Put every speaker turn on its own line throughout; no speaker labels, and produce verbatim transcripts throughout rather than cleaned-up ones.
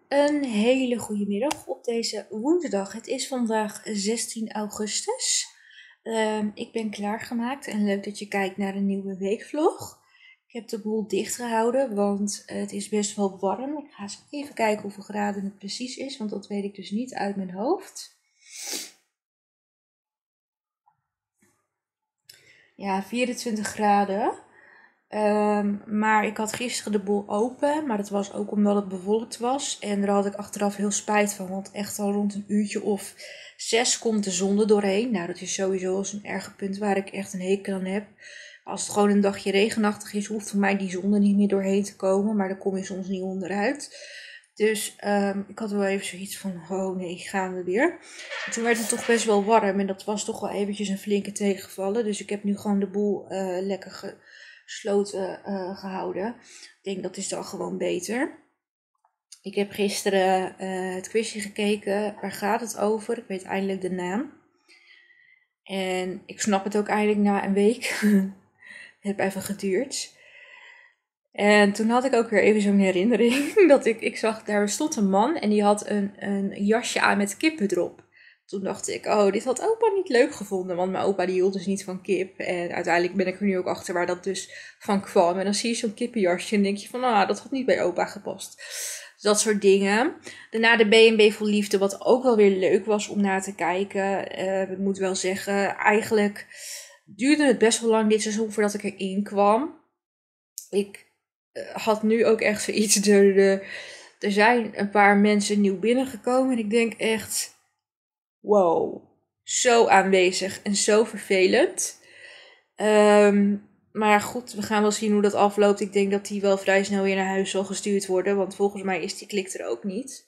Een hele goede middag op deze woensdag. Het is vandaag zestien augustus. Uh, ik ben klaargemaakt en leuk dat je kijkt naar een nieuwe weekvlog. Ik heb de boel dicht gehouden, want het is best wel warm. Ik ga eens even kijken hoeveel graden het precies is, want dat weet ik dus niet uit mijn hoofd. Ja, vierentwintig graden. Um, maar ik had gisteren de boel open, maar dat was ook omdat het bewolkt was. En daar had ik achteraf heel spijt van, want echt al rond een uurtje of zes komt de zon er doorheen. Nou, dat is sowieso zo'n erge punt waar ik echt een hekel aan heb. Als het gewoon een dagje regenachtig is, hoeft voor mij die zon er niet meer doorheen te komen. Maar daar kom je soms niet onderuit. Dus um, ik had wel even zoiets van, oh nee, gaan we weer. En toen werd het toch best wel warm en dat was toch wel eventjes een flinke tegenvallen. Dus ik heb nu gewoon de boel uh, lekker gesloten uh, gehouden. Ik denk dat is dan gewoon beter. Ik heb gisteren uh, het quizje gekeken. Waar gaat het over? Ik weet eindelijk de naam. En ik snap het ook eindelijk na een week. Het heeft even geduurd. En toen had ik ook weer even zo'n herinnering. Dat ik, ik zag, daar stond een man en die had een, een jasje aan met kippen erop. Toen dacht ik, oh, dit had opa niet leuk gevonden. Want mijn opa die hield dus niet van kip. En uiteindelijk ben ik er nu ook achter waar dat dus van kwam. En dan zie je zo'n kippenjasje en denk je van, ah, dat had niet bij opa gepast. Dus dat soort dingen. Daarna de B en B Vol Liefde, wat ook wel weer leuk was om naar te kijken. Uh, ik moet wel zeggen, eigenlijk duurde het best wel lang dit seizoen voordat ik erin kwam. Ik uh, had nu ook echt zoiets. Er, er, er zijn een paar mensen nieuw binnengekomen. En ik denk echt, wow, zo aanwezig en zo vervelend. Um, maar goed, we gaan wel zien hoe dat afloopt. Ik denk dat die wel vrij snel weer naar huis zal gestuurd worden. Want volgens mij is die klik er ook niet.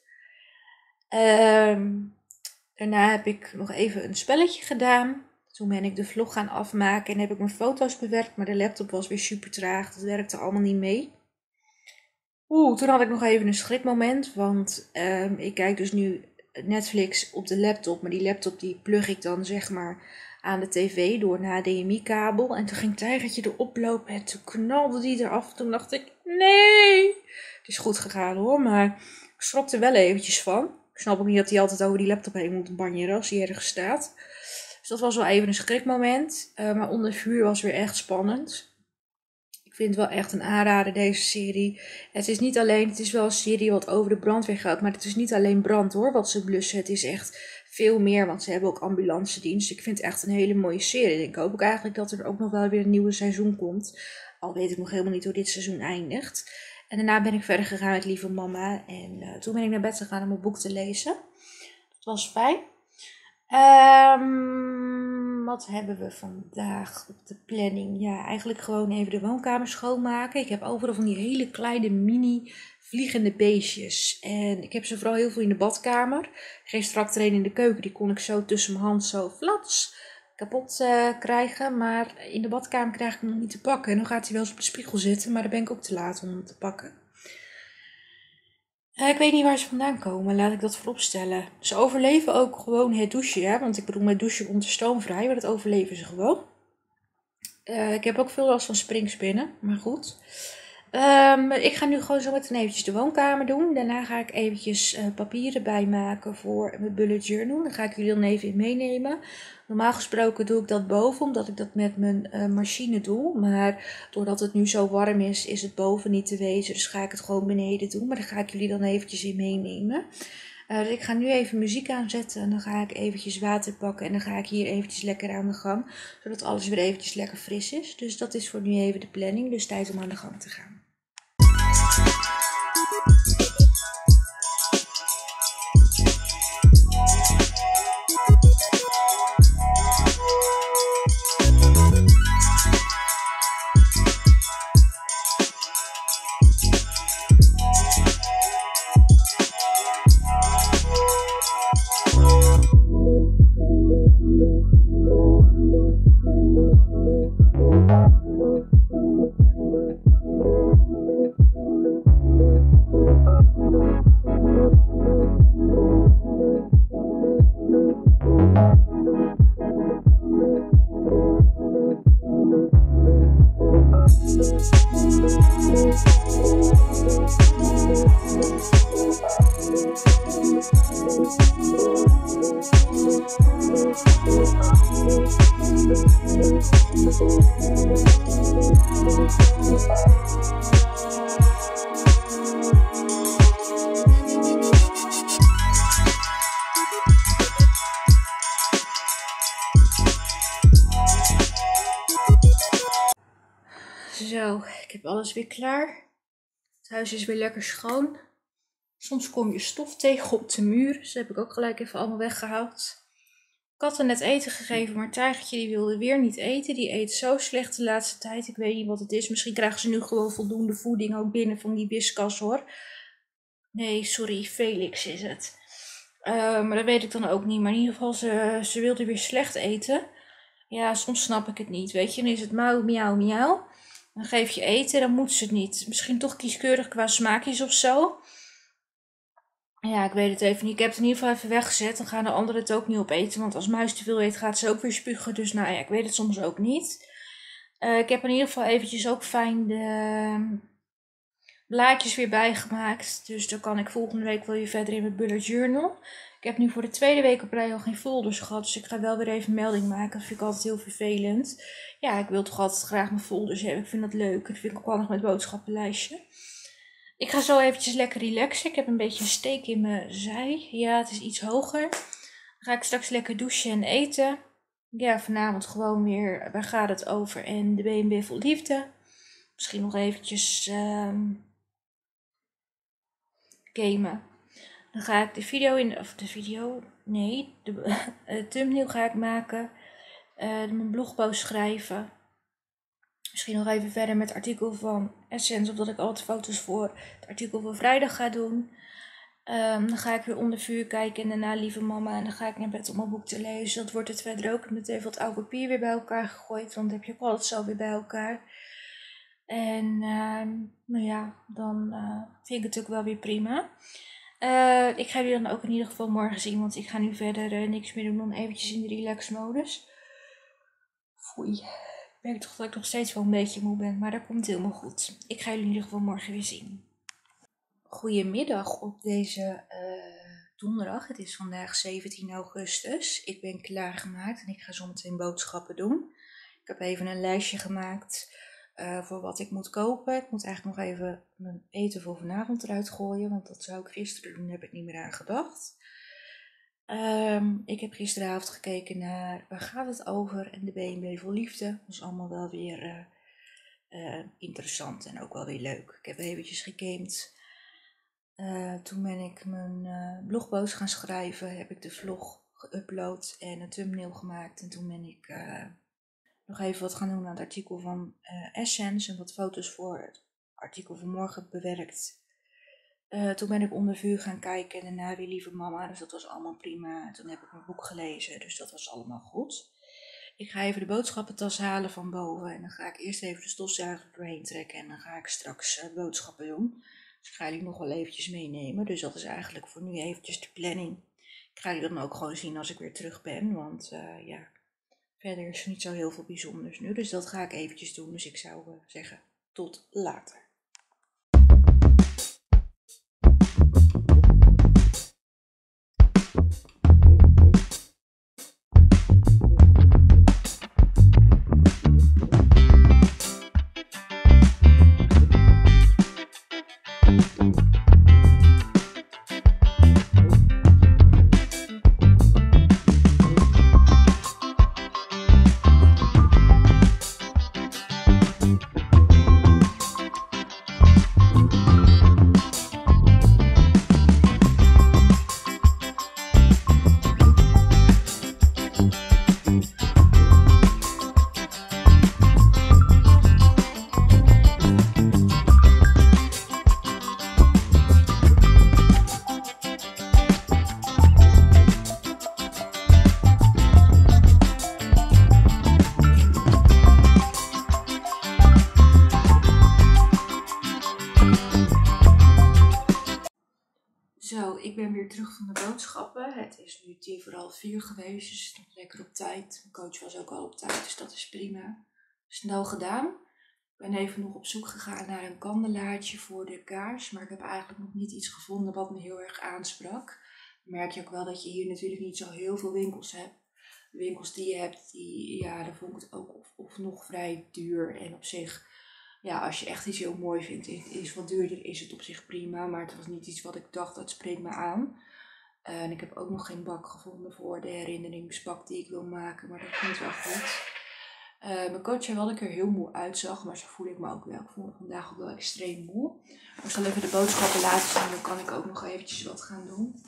Um, daarna heb ik nog even een spelletje gedaan. Toen ben ik de vlog gaan afmaken en heb ik mijn foto's bewerkt. Maar de laptop was weer super traag. Dat werkte allemaal niet mee. Oeh, toen had ik nog even een schrikmoment. Want um, ik kijk dus nu Netflix op de laptop. Maar die laptop die plug ik dan zeg maar aan de tv door een H D M I-kabel. En toen ging Tijgertje erop lopen en toen knalde die eraf. Toen dacht ik, nee! Het is goed gegaan hoor, maar ik schrok er wel eventjes van. Ik snap ook niet dat hij altijd over die laptop heen moet banjeren als hij ergens staat. Dus dat was wel even een schrikmoment. Uh, maar Onder Vuur was weer echt spannend. Ik vind het wel echt een aanrader, deze serie. Het is niet alleen, het is wel een serie wat over de brandweer gaat. Maar het is niet alleen brand hoor, wat ze blussen. Het is echt veel meer, want ze hebben ook ambulance dienst. Ik vind het echt een hele mooie serie. En ik hoop ook eigenlijk dat er ook nog wel weer een nieuwe seizoen komt. Al weet ik nog helemaal niet hoe dit seizoen eindigt. En daarna ben ik verder gegaan met Lieve Mama. En uh, toen ben ik naar bed gegaan om mijn boek te lezen. Dat was fijn. Um, wat hebben we vandaag op de planning? Ja, eigenlijk gewoon even de woonkamer schoonmaken. Ik heb overal van die hele kleine mini vliegende beestjes. En ik heb ze vooral heel veel in de badkamer. Geen strak trainen in de keuken. Die kon ik zo tussen mijn hand zo flats kapot uh, krijgen. Maar in de badkamer krijg ik hem nog niet te pakken. En dan gaat hij wel eens op de spiegel zitten. Maar dan ben ik ook te laat om hem te pakken. Uh, ik weet niet waar ze vandaan komen, laat ik dat vooropstellen. Ze overleven ook gewoon het douchen, hè? Want ik bedoel, met douchen komt de stoom vrij, maar dat overleven ze gewoon. Uh, ik heb ook veel last van springspinnen, maar goed. Um, ik ga nu gewoon zo meteen eventjes de woonkamer doen. Daarna ga ik eventjes uh, papieren bijmaken voor mijn bullet journal. Dan ga ik jullie dan even in meenemen. Normaal gesproken doe ik dat boven, omdat ik dat met mijn uh, machine doe. Maar doordat het nu zo warm is, is het boven niet te wezen. Dus ga ik het gewoon beneden doen. Maar daar ga ik jullie dan eventjes in meenemen. Uh, dus ik ga nu even muziek aanzetten en dan ga ik eventjes water pakken. En dan ga ik hier eventjes lekker aan de gang. Zodat alles weer eventjes lekker fris is. Dus dat is voor nu even de planning. Dus tijd om aan de gang te gaan. ik heb alles weer klaar. Het huis is weer lekker schoon. Soms kom je stof tegen op de muur, dus dat heb ik ook gelijk even allemaal weggehaald. Ik had er net eten gegeven, maar Tijgertje die wilde weer niet eten. Die eet zo slecht de laatste tijd. Ik weet niet wat het is. Misschien krijgen ze nu gewoon voldoende voeding ook binnen van die Whiskas hoor. Nee, sorry, Felix is het. Uh, maar dat weet ik dan ook niet. Maar in ieder geval, ze, ze wilde weer slecht eten. Ja, soms snap ik het niet. Weet je, dan is het mauw, miauw, miauw. Dan geef je eten, dan moet ze het niet. Misschien toch kieskeurig qua smaakjes of zo. Ja, ik weet het even niet. Ik heb het in ieder geval even weggezet. Dan gaan de anderen het ook niet opeten. Want als muis te veel eet, gaat ze ook weer spugen. Dus nou ja, ik weet het soms ook niet. Uh, ik heb in ieder geval eventjes ook fijn de blaadjes weer bijgemaakt. Dus dan kan ik volgende week wel weer verder in mijn bullet journal. Ik heb nu voor de tweede week op rij al geen folders gehad. Dus ik ga wel weer even melding maken. Dat vind ik altijd heel vervelend. Ja, ik wil toch altijd graag mijn folders hebben. Ik vind dat leuk. Dat vind ik ook handig met het boodschappenlijstje. Ik ga zo eventjes lekker relaxen. Ik heb een beetje een steek in mijn zij. Ja, het is iets hoger. Dan ga ik straks lekker douchen en eten. Ja, vanavond gewoon weer, waar gaat het over? En de B en B vol liefde. Misschien nog eventjes um, gamen. Dan ga ik de video in, of de video, nee, de uh, thumbnail ga ik maken. Uh, mijn blogpost schrijven. Misschien nog even verder met het artikel van Essence, omdat ik altijd foto's voor het artikel van vrijdag ga doen. Um, dan ga ik weer onder vuur kijken en daarna lieve mama. En dan ga ik naar bed om mijn boek te lezen. Dat wordt het verder ook. Ik heb meteen wat oud papier weer bij elkaar gegooid, want dan heb je ook altijd zo weer bij elkaar. En um, nou ja, dan uh, vind ik het ook wel weer prima. Uh, ik ga jullie dan ook in ieder geval morgen zien, want ik ga nu verder uh, niks meer doen dan eventjes in de relax modus. Foei. Ik merk toch dat ik nog steeds wel een beetje moe ben, maar dat komt helemaal goed. Ik ga jullie in ieder geval morgen weer zien. Goedemiddag op deze uh, donderdag. Het is vandaag zeventien augustus. Ik ben klaargemaakt en ik ga zo meteen boodschappen doen. Ik heb even een lijstje gemaakt uh, voor wat ik moet kopen. Ik moet eigenlijk nog even mijn eten voor vanavond eruit gooien, want dat zou ik gisteren doen, daar heb ik niet meer aan gedacht. Um, ik heb gisteravond gekeken naar Waar gaat het over en de B en B vol liefde. Dat was allemaal wel weer uh, uh, interessant en ook wel weer leuk. Ik heb eventjes gegamed. Uh, toen ben ik mijn uh, blogpost gaan schrijven, heb ik de vlog geüpload en een thumbnail gemaakt. En toen ben ik uh, nog even wat gaan doen aan het artikel van uh, Essence en wat foto's voor het artikel van morgen bewerkt. Uh, toen ben ik onder vuur gaan kijken en daarna weer lieve mama, dus dat was allemaal prima. Toen heb ik mijn boek gelezen, dus dat was allemaal goed. Ik ga even de boodschappentas halen van boven en dan ga ik eerst even de stofzuiger doorheen trekken en dan ga ik straks uh, boodschappen doen. Dus ik ga jullie nog wel eventjes meenemen, dus dat is eigenlijk voor nu eventjes de planning. Ik ga jullie dan ook gewoon zien als ik weer terug ben, want uh, ja, verder is er niet zo heel veel bijzonders nu. Dus dat ga ik eventjes doen, dus ik zou uh, zeggen tot later. Zo, ik ben weer terug van de boodschappen. Het is nu tien voor half vier geweest, dus het is nog lekker op tijd. Mijn coach was ook al op tijd, dus dat is prima. Snel gedaan. Ik ben even nog op zoek gegaan naar een kandelaartje voor de kaars, maar ik heb eigenlijk nog niet iets gevonden wat me heel erg aansprak. Dan merk je ook wel dat je hier natuurlijk niet zo heel veel winkels hebt. De winkels die je hebt, die, ja, dan vond ik het ook of, of nog vrij duur en op zich... Ja, als je echt iets heel mooi vindt, is wat duurder, is het op zich prima. Maar het was niet iets wat ik dacht, dat spreekt me aan. Uh, en ik heb ook nog geen bak gevonden voor de herinneringsbak die ik wil maken. Maar dat komt wel goed. Uh, mijn coach zei wel dat ik er heel moe uitzag, maar zo voel ik me ook wel. Ik voel me vandaag ook wel extreem moe. Maar ik zal even de boodschappen laten zien, dan kan ik ook nog eventjes wat gaan doen.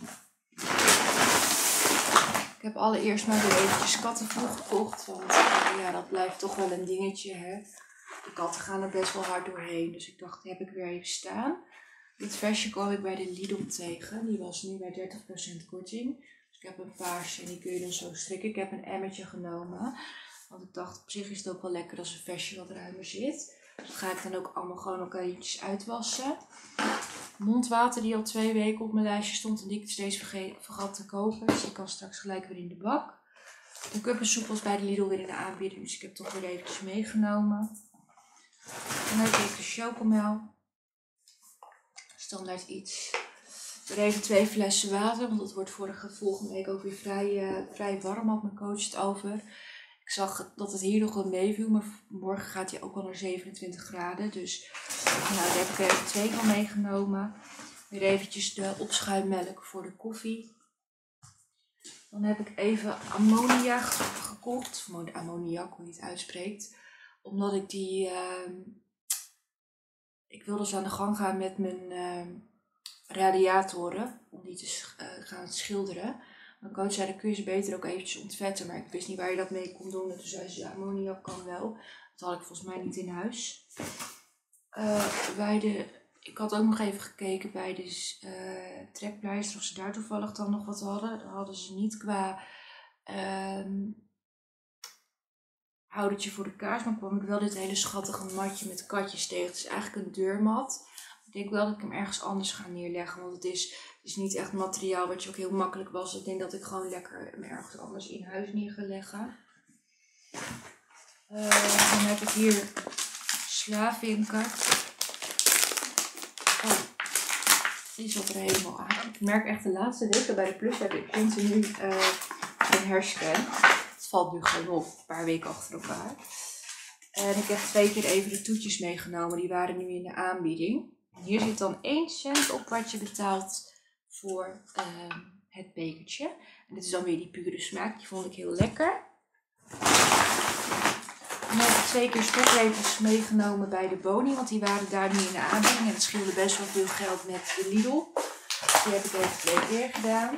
Ik heb allereerst maar weer eventjes kattenvoer gekocht, want uh, ja, dat blijft toch wel een dingetje, hè. De katten gaan er best wel hard doorheen, dus ik dacht, die heb ik weer even staan. Dit versje kwam ik bij de Lidl tegen, die was nu bij dertig procent korting. Dus ik heb een paarse en die kun je dan zo strikken. Ik heb een emmertje genomen, want ik dacht op zich is het ook wel lekker als een versje wat ruimer zit. Dus dat ga ik dan ook allemaal gewoon nog eventjes uitwassen. Mondwater die al twee weken op mijn lijstje stond en die ik steeds vergat te kopen. Dus die kan straks gelijk weer in de bak. De kuppensoep was bij de Lidl weer in de aanbieding, dus ik heb toch weer eventjes meegenomen. En dan heb ik de chocomel. Standaard iets. Weer even twee flessen water, want het wordt vorige, volgende week ook weer vrij, uh, vrij warm, had mijn coach het over. Ik zag dat het hier nog wel meeviel, maar morgen gaat hij ook al naar zevenentwintig graden. Dus nou, daar heb ik er even twee van meegenomen. Weer eventjes de opschuimmelk voor de koffie. Dan heb ik even ammonia gekocht. Ammoniak, hoe je het uitspreekt. Omdat ik die... Uh, ik wilde dus aan de gang gaan met mijn uh, radiatoren. Om die te uh, gaan schilderen. Mijn coach zei, dan kun je ze beter ook eventjes ontvetten. Maar ik wist niet waar je dat mee kon doen. Dus zei ze, ja, ammoniak kan wel. Dat had ik volgens mij niet in huis. Uh, bij de, ik had ook nog even gekeken bij de uh, trekpleister. Of ze daar toevallig dan nog wat hadden. Dat hadden ze niet qua uh, houdertje voor de kaars. Maar kwam ik wel dit hele schattige matje met katjes tegen. Het is eigenlijk een deurmat. Ik denk wel dat ik hem ergens anders ga neerleggen. Want het is, het is niet echt materiaal wat je ook heel makkelijk was. Ik denk dat ik gewoon lekker hem ergens anders in huis neer ga leggen. Uh, dan heb ik hier slavinken. Oh, die zat er helemaal aan. Ik merk echt de laatste weken bij de Plus heb ik continu uh, een herscan. Het valt nu gewoon op, een paar weken achter elkaar. En ik heb twee keer even de toetjes meegenomen. Die waren nu in de aanbieding. Hier zit dan één cent op wat je betaalt voor uh, het bekertje. En dit is dan weer die pure smaak. Die vond ik heel lekker. En dan heb ik twee keer stoklepels meegenomen bij de Boni. Want die waren daar nu in de aanbieding. En dat scheelde best wel veel geld met de Lidl. Die heb ik even twee keer gedaan.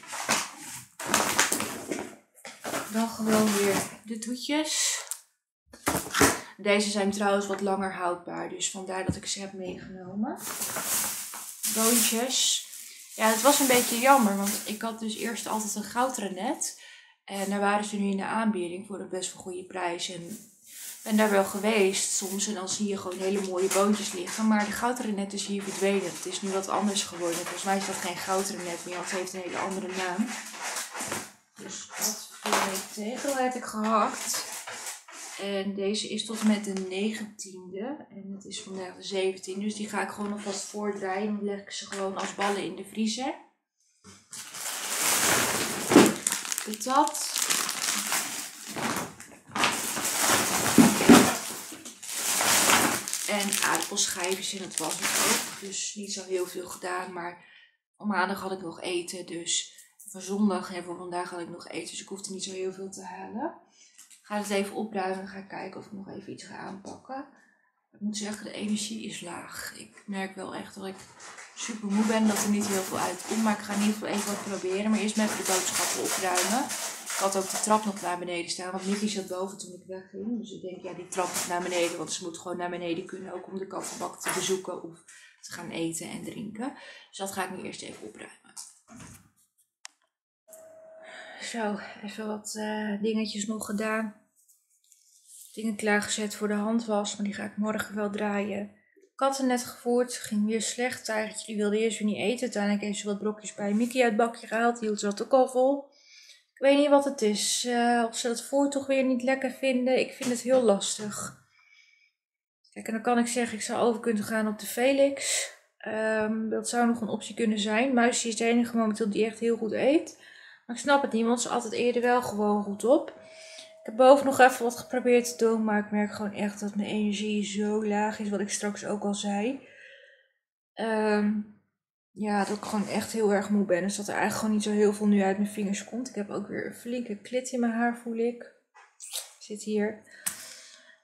Dan gewoon weer de toetjes. Deze zijn trouwens wat langer houdbaar, dus vandaar dat ik ze heb meegenomen. Boontjes. Ja, het was een beetje jammer, want ik had dus eerst altijd een goudrenet. En daar waren ze nu in de aanbieding voor een best wel goede prijs. En ik ben daar wel geweest soms en dan zie je gewoon hele mooie boontjes liggen. Maar de goudrenet is hier verdwenen. Het is nu wat anders geworden. Volgens mij is dat geen goudrenet meer, want het heeft een hele andere naam. Dus dat viel ik tegen. Dat heb ik gehakt. En deze is tot en met de negentiende. En het is vandaag de zeventiende. Dus die ga ik gewoon alvast voordraaien. Dan leg ik ze gewoon als ballen in de vriezer. Patat. En aardappelschijfjes. En dat was het ook. Dus niet zo heel veel gedaan. Maar op maandag had ik nog eten. Dus voor zondag en voor vandaag had ik nog eten. Dus ik hoefde niet zo heel veel te halen. Ik ga het even opruimen en ga kijken of ik nog even iets ga aanpakken. Ik moet zeggen, de energie is laag. Ik merk wel echt dat ik super moe ben, dat er niet heel veel uitkomt. Maar ik ga in ieder geval even wat proberen. Maar eerst met de boodschappen opruimen. Ik had ook de trap nog naar beneden staan, want Nicky zat boven toen ik wegging. Dus ik denk, ja, die trap moet naar beneden, want ze moet gewoon naar beneden kunnen. Ook om de kattenbak te bezoeken of te gaan eten en drinken. Dus dat ga ik nu eerst even opruimen. Zo, even wat uh, dingetjes nog gedaan. Dingen klaargezet voor de handwas, maar die ga ik morgen wel draaien. Katten net gevoerd, ging weer slecht. Tijgertje die wilde eerst weer niet eten. Uiteindelijk heeft ze wat brokjes bij Mickey uit het bakje gehaald. Die hield ze dat ook al vol. Ik weet niet wat het is. Uh, of ze dat voer toch weer niet lekker vinden. Ik vind het heel lastig. Kijk, en dan kan ik zeggen, ik zou over kunnen gaan op de Felix. Um, dat zou nog een optie kunnen zijn. Muisje is de enige momenteel die echt heel goed eet. Maar ik snap het niet, want ze altijd eerder wel gewoon goed op. Ik heb boven nog even wat geprobeerd te doen, maar ik merk gewoon echt dat mijn energie zo laag is, wat ik straks ook al zei. Um, ja, dat ik gewoon echt heel erg moe ben, dus dat er eigenlijk gewoon niet zo heel veel nu uit mijn vingers komt. Ik heb ook weer een flinke klit in mijn haar, voel ik. Zit hier.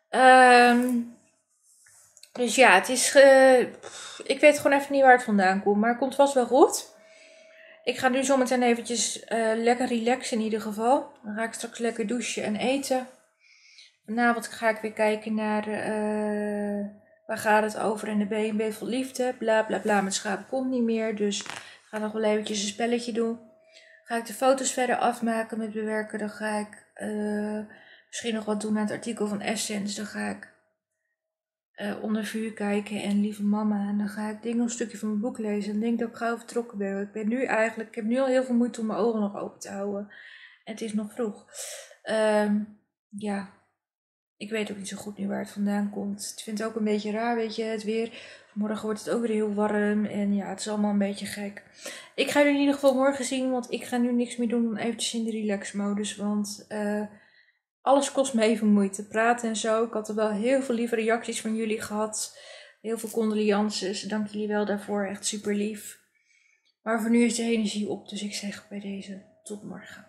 Um, dus ja, het is... Uh, ik weet gewoon even niet waar het vandaan komt. Maar het komt vast wel goed. Ik ga nu zometeen eventjes uh, lekker relaxen in ieder geval. Dan ga ik straks lekker douchen en eten. Vanavond ga ik weer kijken naar... Uh, waar gaat het over in de B en B vol liefde. Bla bla bla, met schaap komt niet meer. Dus ik ga nog wel eventjes een spelletje doen. Ga ik de foto's verder afmaken met bewerken. Dan ga ik uh, misschien nog wat doen aan het artikel van Essence. Dan ga ik uh, onder vuur kijken en lieve mama. En dan ga ik dingen een stukje van mijn boek lezen. En denk dat ik gauw vertrokken ben. Ik ben nu eigenlijk, ik heb nu al heel veel moeite om mijn ogen nog open te houden. En het is nog vroeg. Um, ja, ik weet ook niet zo goed nu waar het vandaan komt. Ik vind het ook een beetje raar, weet je, het weer. Morgen wordt het ook weer heel warm en ja, het is allemaal een beetje gek. Ik ga jullie in ieder geval morgen zien, want ik ga nu niks meer doen dan eventjes in de relax-modus. Want uh, alles kost me even moeite, praten en zo. Ik had er wel heel veel lieve reacties van jullie gehad. Heel veel condolences, dank jullie wel daarvoor, echt super lief. Maar voor nu is de energie op, dus ik zeg bij deze tot morgen.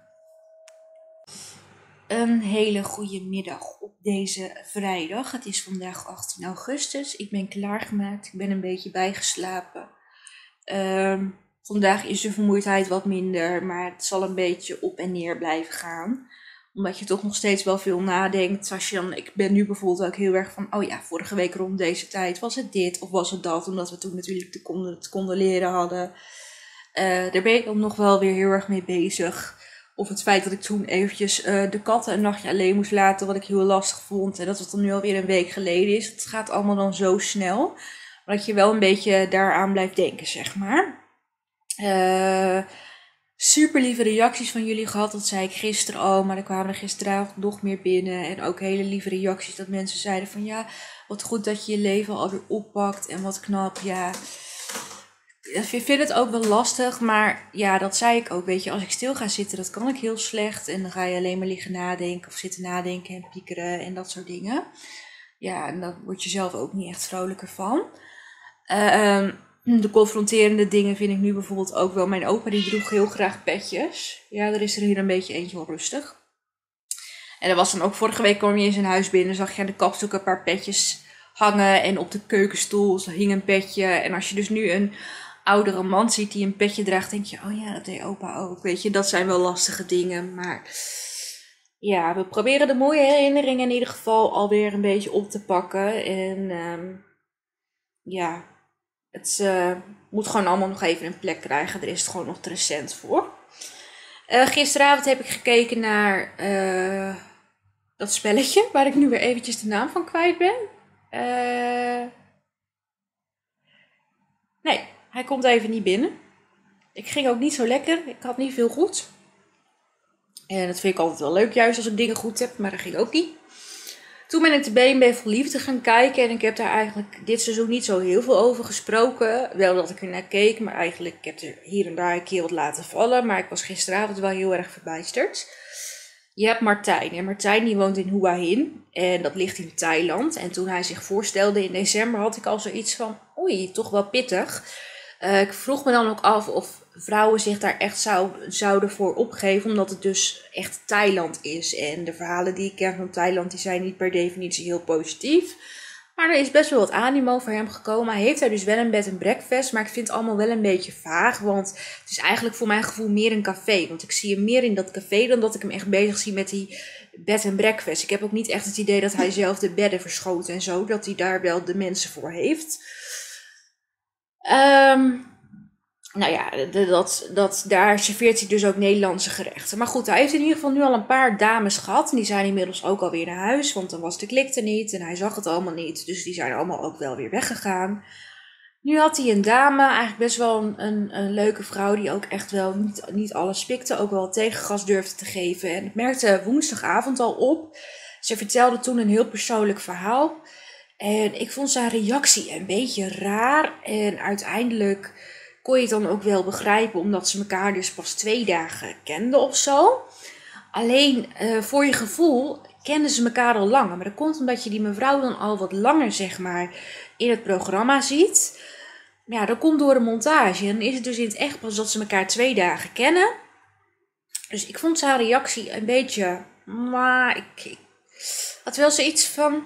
Een hele goede middag op deze vrijdag. Het is vandaag achttien augustus. Ik ben klaargemaakt. Ik ben een beetje bijgeslapen. Um, vandaag is de vermoeidheid wat minder, maar het zal een beetje op en neer blijven gaan. Omdat je toch nog steeds wel veel nadenkt. Als je dan, ik ben nu bijvoorbeeld ook heel erg van, oh ja, vorige week rond deze tijd was het dit of was het dat. Omdat we toen natuurlijk te condo- te condoleren hadden. Uh, daar ben ik ook nog wel weer heel erg mee bezig. Of het feit dat ik toen eventjes uh, de katten een nachtje alleen moest laten, wat ik heel lastig vond. En dat het dan nu alweer een week geleden is. Het gaat allemaal dan zo snel. Maar dat je wel een beetje daaraan blijft denken, zeg maar. Uh, super lieve reacties van jullie gehad. Dat zei ik gisteren al. Maar er kwamen er gisteravond nog meer binnen. En ook hele lieve reacties dat mensen zeiden van ja, wat goed dat je je leven alweer oppakt. En wat knap, ja. Ik vind het ook wel lastig, maar ja, dat zei ik ook, weet je, als ik stil ga zitten, dat kan ik heel slecht. En dan ga je alleen maar liggen nadenken of zitten nadenken en piekeren en dat soort dingen. Ja, en daar word je zelf ook niet echt vrolijker van. Uh, de confronterende dingen vind ik nu bijvoorbeeld ook wel. Mijn opa die droeg heel graag petjes. Ja, er is er hier een beetje eentje onrustig. En dat was dan ook vorige week kwam je in zijn huis binnen, zag je aan de kapstok een paar petjes hangen. En op de keukenstoel hing een petje. En als je dus nu een oudere man ziet die een petje draagt, denk je, oh ja, dat deed opa ook. Weet je, dat zijn wel lastige dingen. Maar ja, we proberen de mooie herinneringen in ieder geval alweer een beetje op te pakken. En um, ja, het uh, moet gewoon allemaal nog even een plek krijgen. Er is het gewoon nog te recent voor. Uh, gisteravond heb ik gekeken naar uh, dat spelletje, waar ik nu weer eventjes de naam van kwijt ben. Uh, nee, hij komt even niet binnen. Ik ging ook niet zo lekker. Ik had niet veel goed. En dat vind ik altijd wel leuk, juist als ik dingen goed heb. Maar dat ging ook niet. Toen ben ik de B en B vol liefde gaan kijken. En ik heb daar eigenlijk dit seizoen niet zo heel veel over gesproken. Wel dat ik er naar keek. Maar eigenlijk ik heb er hier en daar een keer wat laten vallen. Maar ik was gisteravond wel heel erg verbijsterd. Je hebt Martijn. En Martijn die woont in Hua Hin. En dat ligt in Thailand. En toen hij zich voorstelde in december had ik al zoiets van, oei, toch wel pittig. Uh, ik vroeg me dan ook af of vrouwen zich daar echt zou, zouden voor opgeven. Omdat het dus echt Thailand is. En de verhalen die ik ken van Thailand die zijn niet per definitie heel positief. Maar er is best wel wat animo voor hem gekomen. Hij heeft daar dus wel een bed en breakfast. Maar ik vind het allemaal wel een beetje vaag. Want het is eigenlijk voor mijn gevoel meer een café. Want ik zie hem meer in dat café dan dat ik hem echt bezig zie met die bed en breakfast. Ik heb ook niet echt het idee dat hij zelf de bedden verschoot en zo. Dat hij daar wel de mensen voor heeft. Um, nou ja, dat, dat, daar serveert hij dus ook Nederlandse gerechten. Maar goed, hij heeft in ieder geval nu al een paar dames gehad. En die zijn inmiddels ook alweer naar huis. Want dan was de klik er niet. En hij zag het allemaal niet. Dus die zijn allemaal ook wel weer weggegaan. Nu had hij een dame. Eigenlijk best wel een, een, een leuke vrouw. Die ook echt wel niet, niet alles pikte. Ook wel tegengas durfde te geven. En ik merkte woensdagavond al op. Ze vertelde toen een heel persoonlijk verhaal. En ik vond zijn reactie een beetje raar. En uiteindelijk kon je het dan ook wel begrijpen. Omdat ze elkaar dus pas twee dagen kenden of zo. Alleen uh, voor je gevoel kenden ze elkaar al langer. Maar dat komt omdat je die mevrouw dan al wat langer zeg maar in het programma ziet. Ja, dat komt door de montage. En dan is het dus in het echt pas dat ze elkaar twee dagen kennen. Dus ik vond zijn reactie een beetje... Maar ik, ik had wel zoiets van...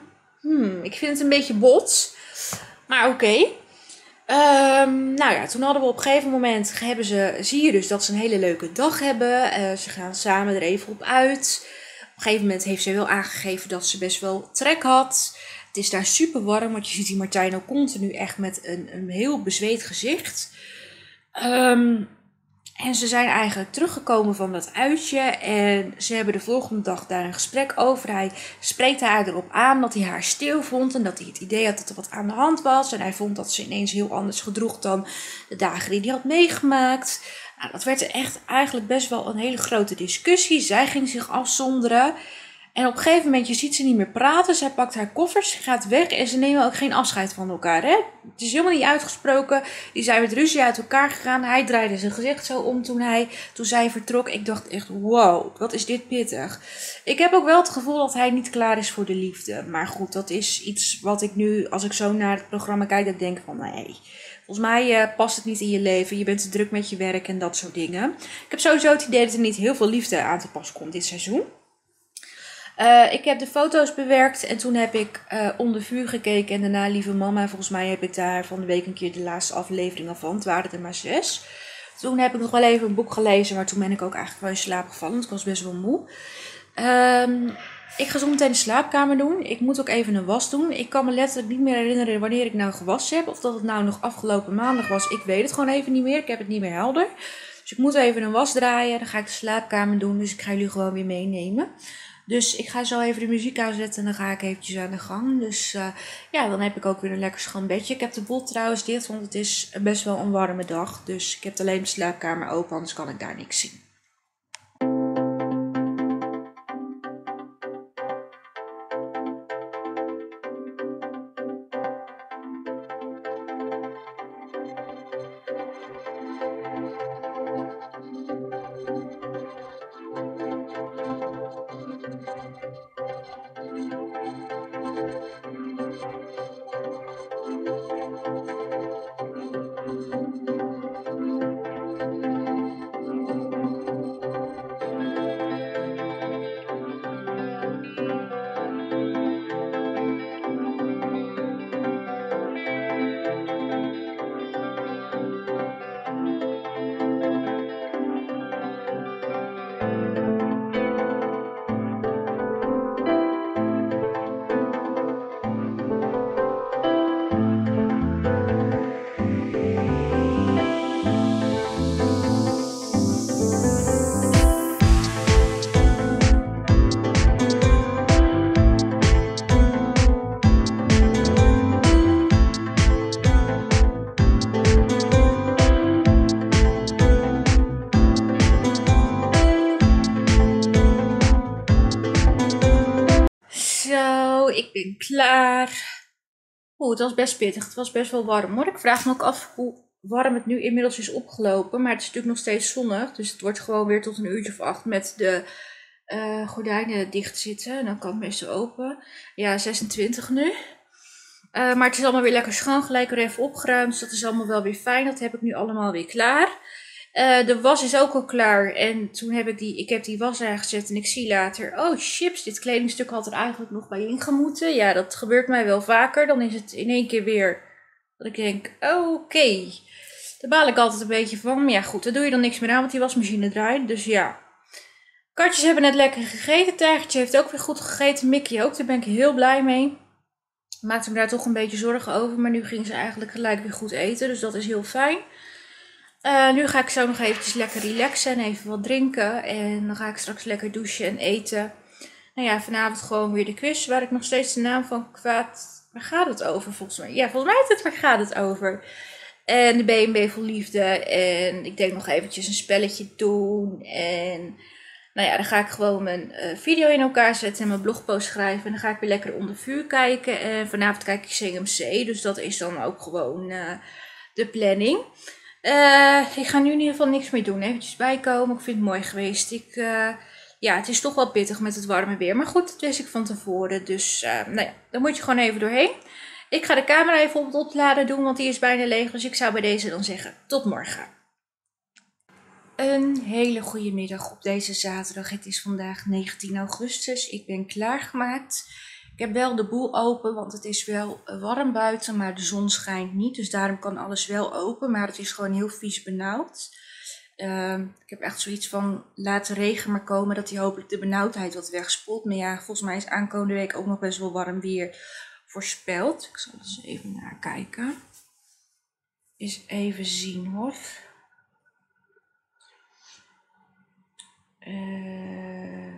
Hmm, ik vind het een beetje bot. Maar oké. Okay. Um, nou ja, toen hadden we op een gegeven moment, hebben ze, zie je dus dat ze een hele leuke dag hebben. Uh, ze gaan samen er even op uit. Op een gegeven moment heeft ze wel aangegeven dat ze best wel trek had. Het is daar super warm, want je ziet die Martijn ook continu echt met een, een heel bezweet gezicht. Um, en ze zijn eigenlijk teruggekomen van dat uitje en ze hebben de volgende dag daar een gesprek over. Hij spreekt haar erop aan dat hij haar stil vond en dat hij het idee had dat er wat aan de hand was. En hij vond dat ze ineens heel anders gedroeg dan de dagen die hij had meegemaakt. Nou, dat werd echt eigenlijk best wel een hele grote discussie. Zij ging zich afzonderen. En op een gegeven moment, je ziet ze niet meer praten. Zij pakt haar koffers, gaat weg en ze nemen ook geen afscheid van elkaar. Hè? Het is helemaal niet uitgesproken. Die zijn met ruzie uit elkaar gegaan. Hij draaide zijn gezicht zo om toen, hij, toen zij vertrok. Ik dacht echt, wow, wat is dit pittig. Ik heb ook wel het gevoel dat hij niet klaar is voor de liefde. Maar goed, dat is iets wat ik nu, als ik zo naar het programma kijk, dat denk van nee. Volgens mij uh, past het niet in je leven. Je bent te druk met je werk en dat soort dingen. Ik heb sowieso het idee dat er niet heel veel liefde aan te pas komt dit seizoen. Uh, ik heb de foto's bewerkt en toen heb ik uh, onder vuur gekeken en daarna Lieve Mama. Volgens mij heb ik daar van de week een keer de laatste afleveringen van. Het waren er maar zes. Toen heb ik nog wel even een boek gelezen, maar toen ben ik ook eigenlijk wel in slaap gevallen. Want ik was best wel moe. Uh, ik ga zo meteen de slaapkamer doen. Ik moet ook even een was doen. Ik kan me letterlijk niet meer herinneren wanneer ik nou gewassen heb. Of dat het nou nog afgelopen maandag was. Ik weet het gewoon even niet meer. Ik heb het niet meer helder. Dus ik moet even een was draaien. Dan ga ik de slaapkamer doen. Dus ik ga jullie gewoon weer meenemen. Dus ik ga zo even de muziek aanzetten en dan ga ik eventjes aan de gang. Dus uh, ja, dan heb ik ook weer een lekker schoon bedje. Ik heb de boel trouwens dicht, want het is best wel een warme dag. Dus ik heb alleen de slaapkamer open, anders kan ik daar niks zien. Ik ben klaar. Oeh, het was best pittig. Het was best wel warm hoor. Ik vraag me ook af hoe warm het nu inmiddels is opgelopen. Maar het is natuurlijk nog steeds zonnig. Dus het wordt gewoon weer tot een uurtje of acht met de uh, gordijnen dicht zitten. En dan kan het meestal open. Ja, zesentwintig nu. Uh, maar het is allemaal weer lekker schoon. Gelijk weer even opgeruimd. Dus dat is allemaal wel weer fijn. Dat heb ik nu allemaal weer klaar. Uh, de was is ook al klaar. En toen heb ik die, ik heb die was aangezet en ik zie later, oh chips, dit kledingstuk had er eigenlijk nog bij ingemoeten. Ja, dat gebeurt mij wel vaker. Dan is het in één keer weer dat ik denk, oké. Okay. Daar baal ik altijd een beetje van. Maar ja goed, daar doe je dan niks meer aan, want die wasmachine draait. Dus ja. Katjes hebben net lekker gegeten. Tijgertje heeft ook weer goed gegeten. Mickey ook, daar ben ik heel blij mee. Maakte me daar toch een beetje zorgen over. Maar nu ging ze eigenlijk gelijk weer goed eten. Dus dat is heel fijn. Uh, nu ga ik zo nog eventjes lekker relaxen en even wat drinken. En dan ga ik straks lekker douchen en eten. Nou ja, vanavond gewoon weer de quiz waar ik nog steeds de naam van kwijt. Waar gaat het over volgens mij? Ja, volgens mij is het waar gaat het over. En de B en B vol liefde. En ik denk nog eventjes een spelletje doen. En nou ja, dan ga ik gewoon mijn uh, video in elkaar zetten en mijn blogpost schrijven. En dan ga ik weer lekker onder vuur kijken. En vanavond kijk ik C M C. Dus dat is dan ook gewoon uh, de planning. Uh, ik ga nu in ieder geval niks meer doen. Eventjes bijkomen. Ik vind het mooi geweest. Ik, uh, ja, het is toch wel pittig met het warme weer. Maar goed, dat wist ik van tevoren. Dus uh, nou ja, dan moet je gewoon even doorheen. Ik ga de camera even op het opladen doen, want die is bijna leeg. Dus ik zou bij deze dan zeggen, tot morgen. Een hele goede middag op deze zaterdag. Het is vandaag negentien augustus. Ik ben klaargemaakt. Ik heb wel de boel open, want het is wel warm buiten, maar de zon schijnt niet. Dus daarom kan alles wel open, maar het is gewoon heel vies benauwd. Uh, ik heb echt zoiets van, laat de regen maar komen, dat die hopelijk de benauwdheid wat wegspoelt. Maar ja, volgens mij is aankomende week ook nog best wel warm weer voorspeld. Ik zal eens even naar kijken. Eens even zien hoor. Uh,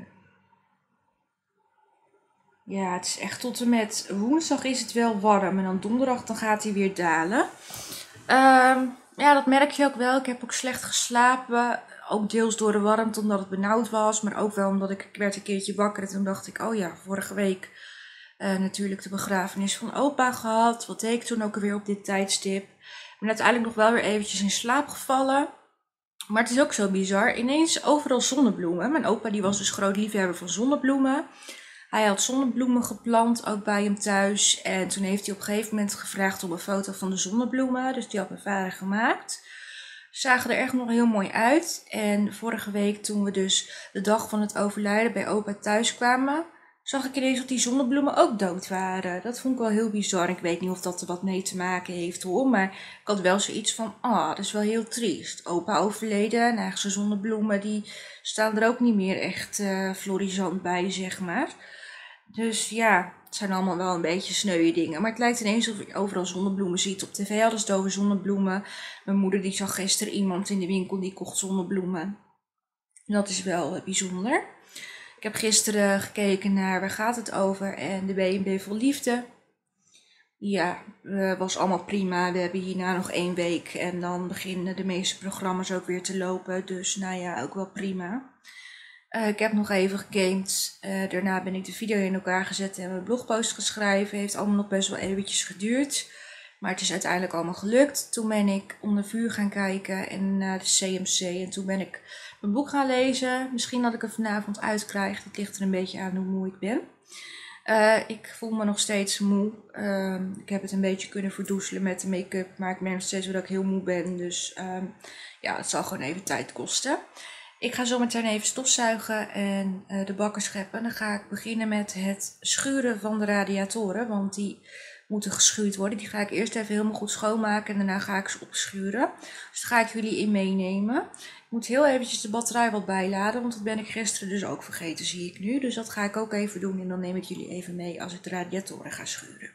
ja, het is echt tot en met woensdag is het wel warm. En dan donderdag dan gaat hij weer dalen. Uh, ja, dat merk je ook wel. Ik heb ook slecht geslapen. Ook deels door de warmte, omdat het benauwd was. Maar ook wel omdat ik, ik werd een keertje wakker. En toen dacht ik, oh ja, vorige week uh, natuurlijk de begrafenis van opa gehad. Wat deed ik toen ook alweer op dit tijdstip? Ik ben uiteindelijk nog wel weer eventjes in slaap gevallen. Maar het is ook zo bizar. Ineens overal zonnebloemen. Mijn opa die was dus groot liefhebber van zonnebloemen. Hij had zonnebloemen geplant, ook bij hem thuis. En toen heeft hij op een gegeven moment gevraagd om een foto van de zonnebloemen. Dus die had mijn vader gemaakt. Zagen er echt nog heel mooi uit. En vorige week toen we dus de dag van het overlijden bij opa thuis kwamen, zag ik ineens dat die zonnebloemen ook dood waren. Dat vond ik wel heel bizar. Ik weet niet of dat er wat mee te maken heeft hoor. Maar ik had wel zoiets van, ah, oh, dat is wel heel triest. Opa overleden en eigenlijk zijn zonnebloemen die staan er ook niet meer echt uh, florisant bij, zeg maar. Dus ja, het zijn allemaal wel een beetje sneuwe dingen. Maar het lijkt ineens of je overal zonnebloemen ziet. Op tv hadden ze het over zonnebloemen. Mijn moeder die zag gisteren iemand in de winkel die kocht zonnebloemen. Dat is wel bijzonder. Ik heb gisteren gekeken naar Waar gaat het over en de B en B Vol Liefde. Ja, uh, was allemaal prima. We hebben hierna nog één week en dan beginnen de meeste programma's ook weer te lopen. Dus nou ja, ook wel prima. Uh, ik heb nog even gegamed. Uh, daarna ben ik de video in elkaar gezet en mijn blogpost geschreven. Heeft allemaal nog best wel eventjes geduurd. Maar het is uiteindelijk allemaal gelukt. Toen ben ik onder vuur gaan kijken en naar de C M C. En toen ben ik mijn boek gaan lezen. Misschien dat ik er vanavond uitkrijg. Dat ligt er een beetje aan hoe moe ik ben. Uh, ik voel me nog steeds moe. Uh, ik heb het een beetje kunnen verdoezelen met de make-up. Maar ik merk nog steeds wel dat ik heel moe ben. Dus uh, ja, het zal gewoon even tijd kosten. Ik ga zo meteen even stofzuigen en uh, de bakken scheppen. Dan ga ik beginnen met het schuren van de radiatoren. Want die moeten geschuurd worden. Die ga ik eerst even helemaal goed schoonmaken en daarna ga ik ze opschuren. Dus daar ga ik jullie in meenemen. Ik moet heel eventjes de batterij wat bijladen, want dat ben ik gisteren dus ook vergeten, zie ik nu. Dus dat ga ik ook even doen en dan neem ik jullie even mee als ik de radiatoren ga schuren.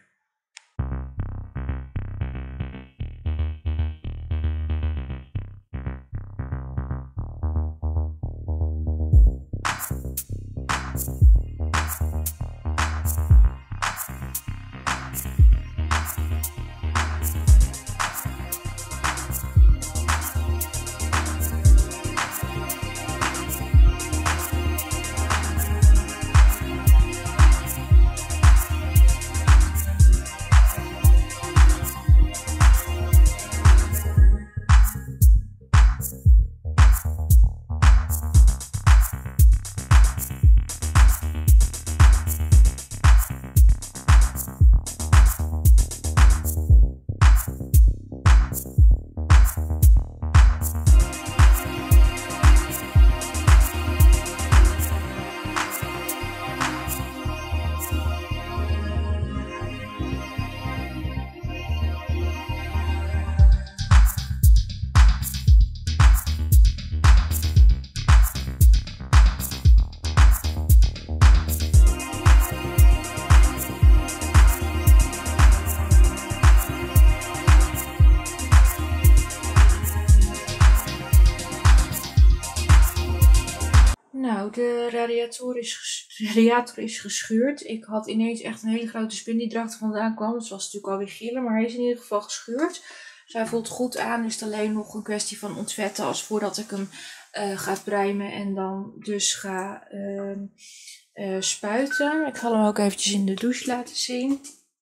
Nou, de radiator is, radiator is geschuurd. Ik had ineens echt een hele grote spin die erachter vandaan kwam. Dus was natuurlijk alweer gillen, maar hij is in ieder geval geschuurd. Dus hij voelt goed aan. Is het alleen nog een kwestie van ontvetten als voordat ik hem uh, ga prijmen en dan dus ga uh, uh, spuiten. Ik zal hem ook eventjes in de douche laten zien.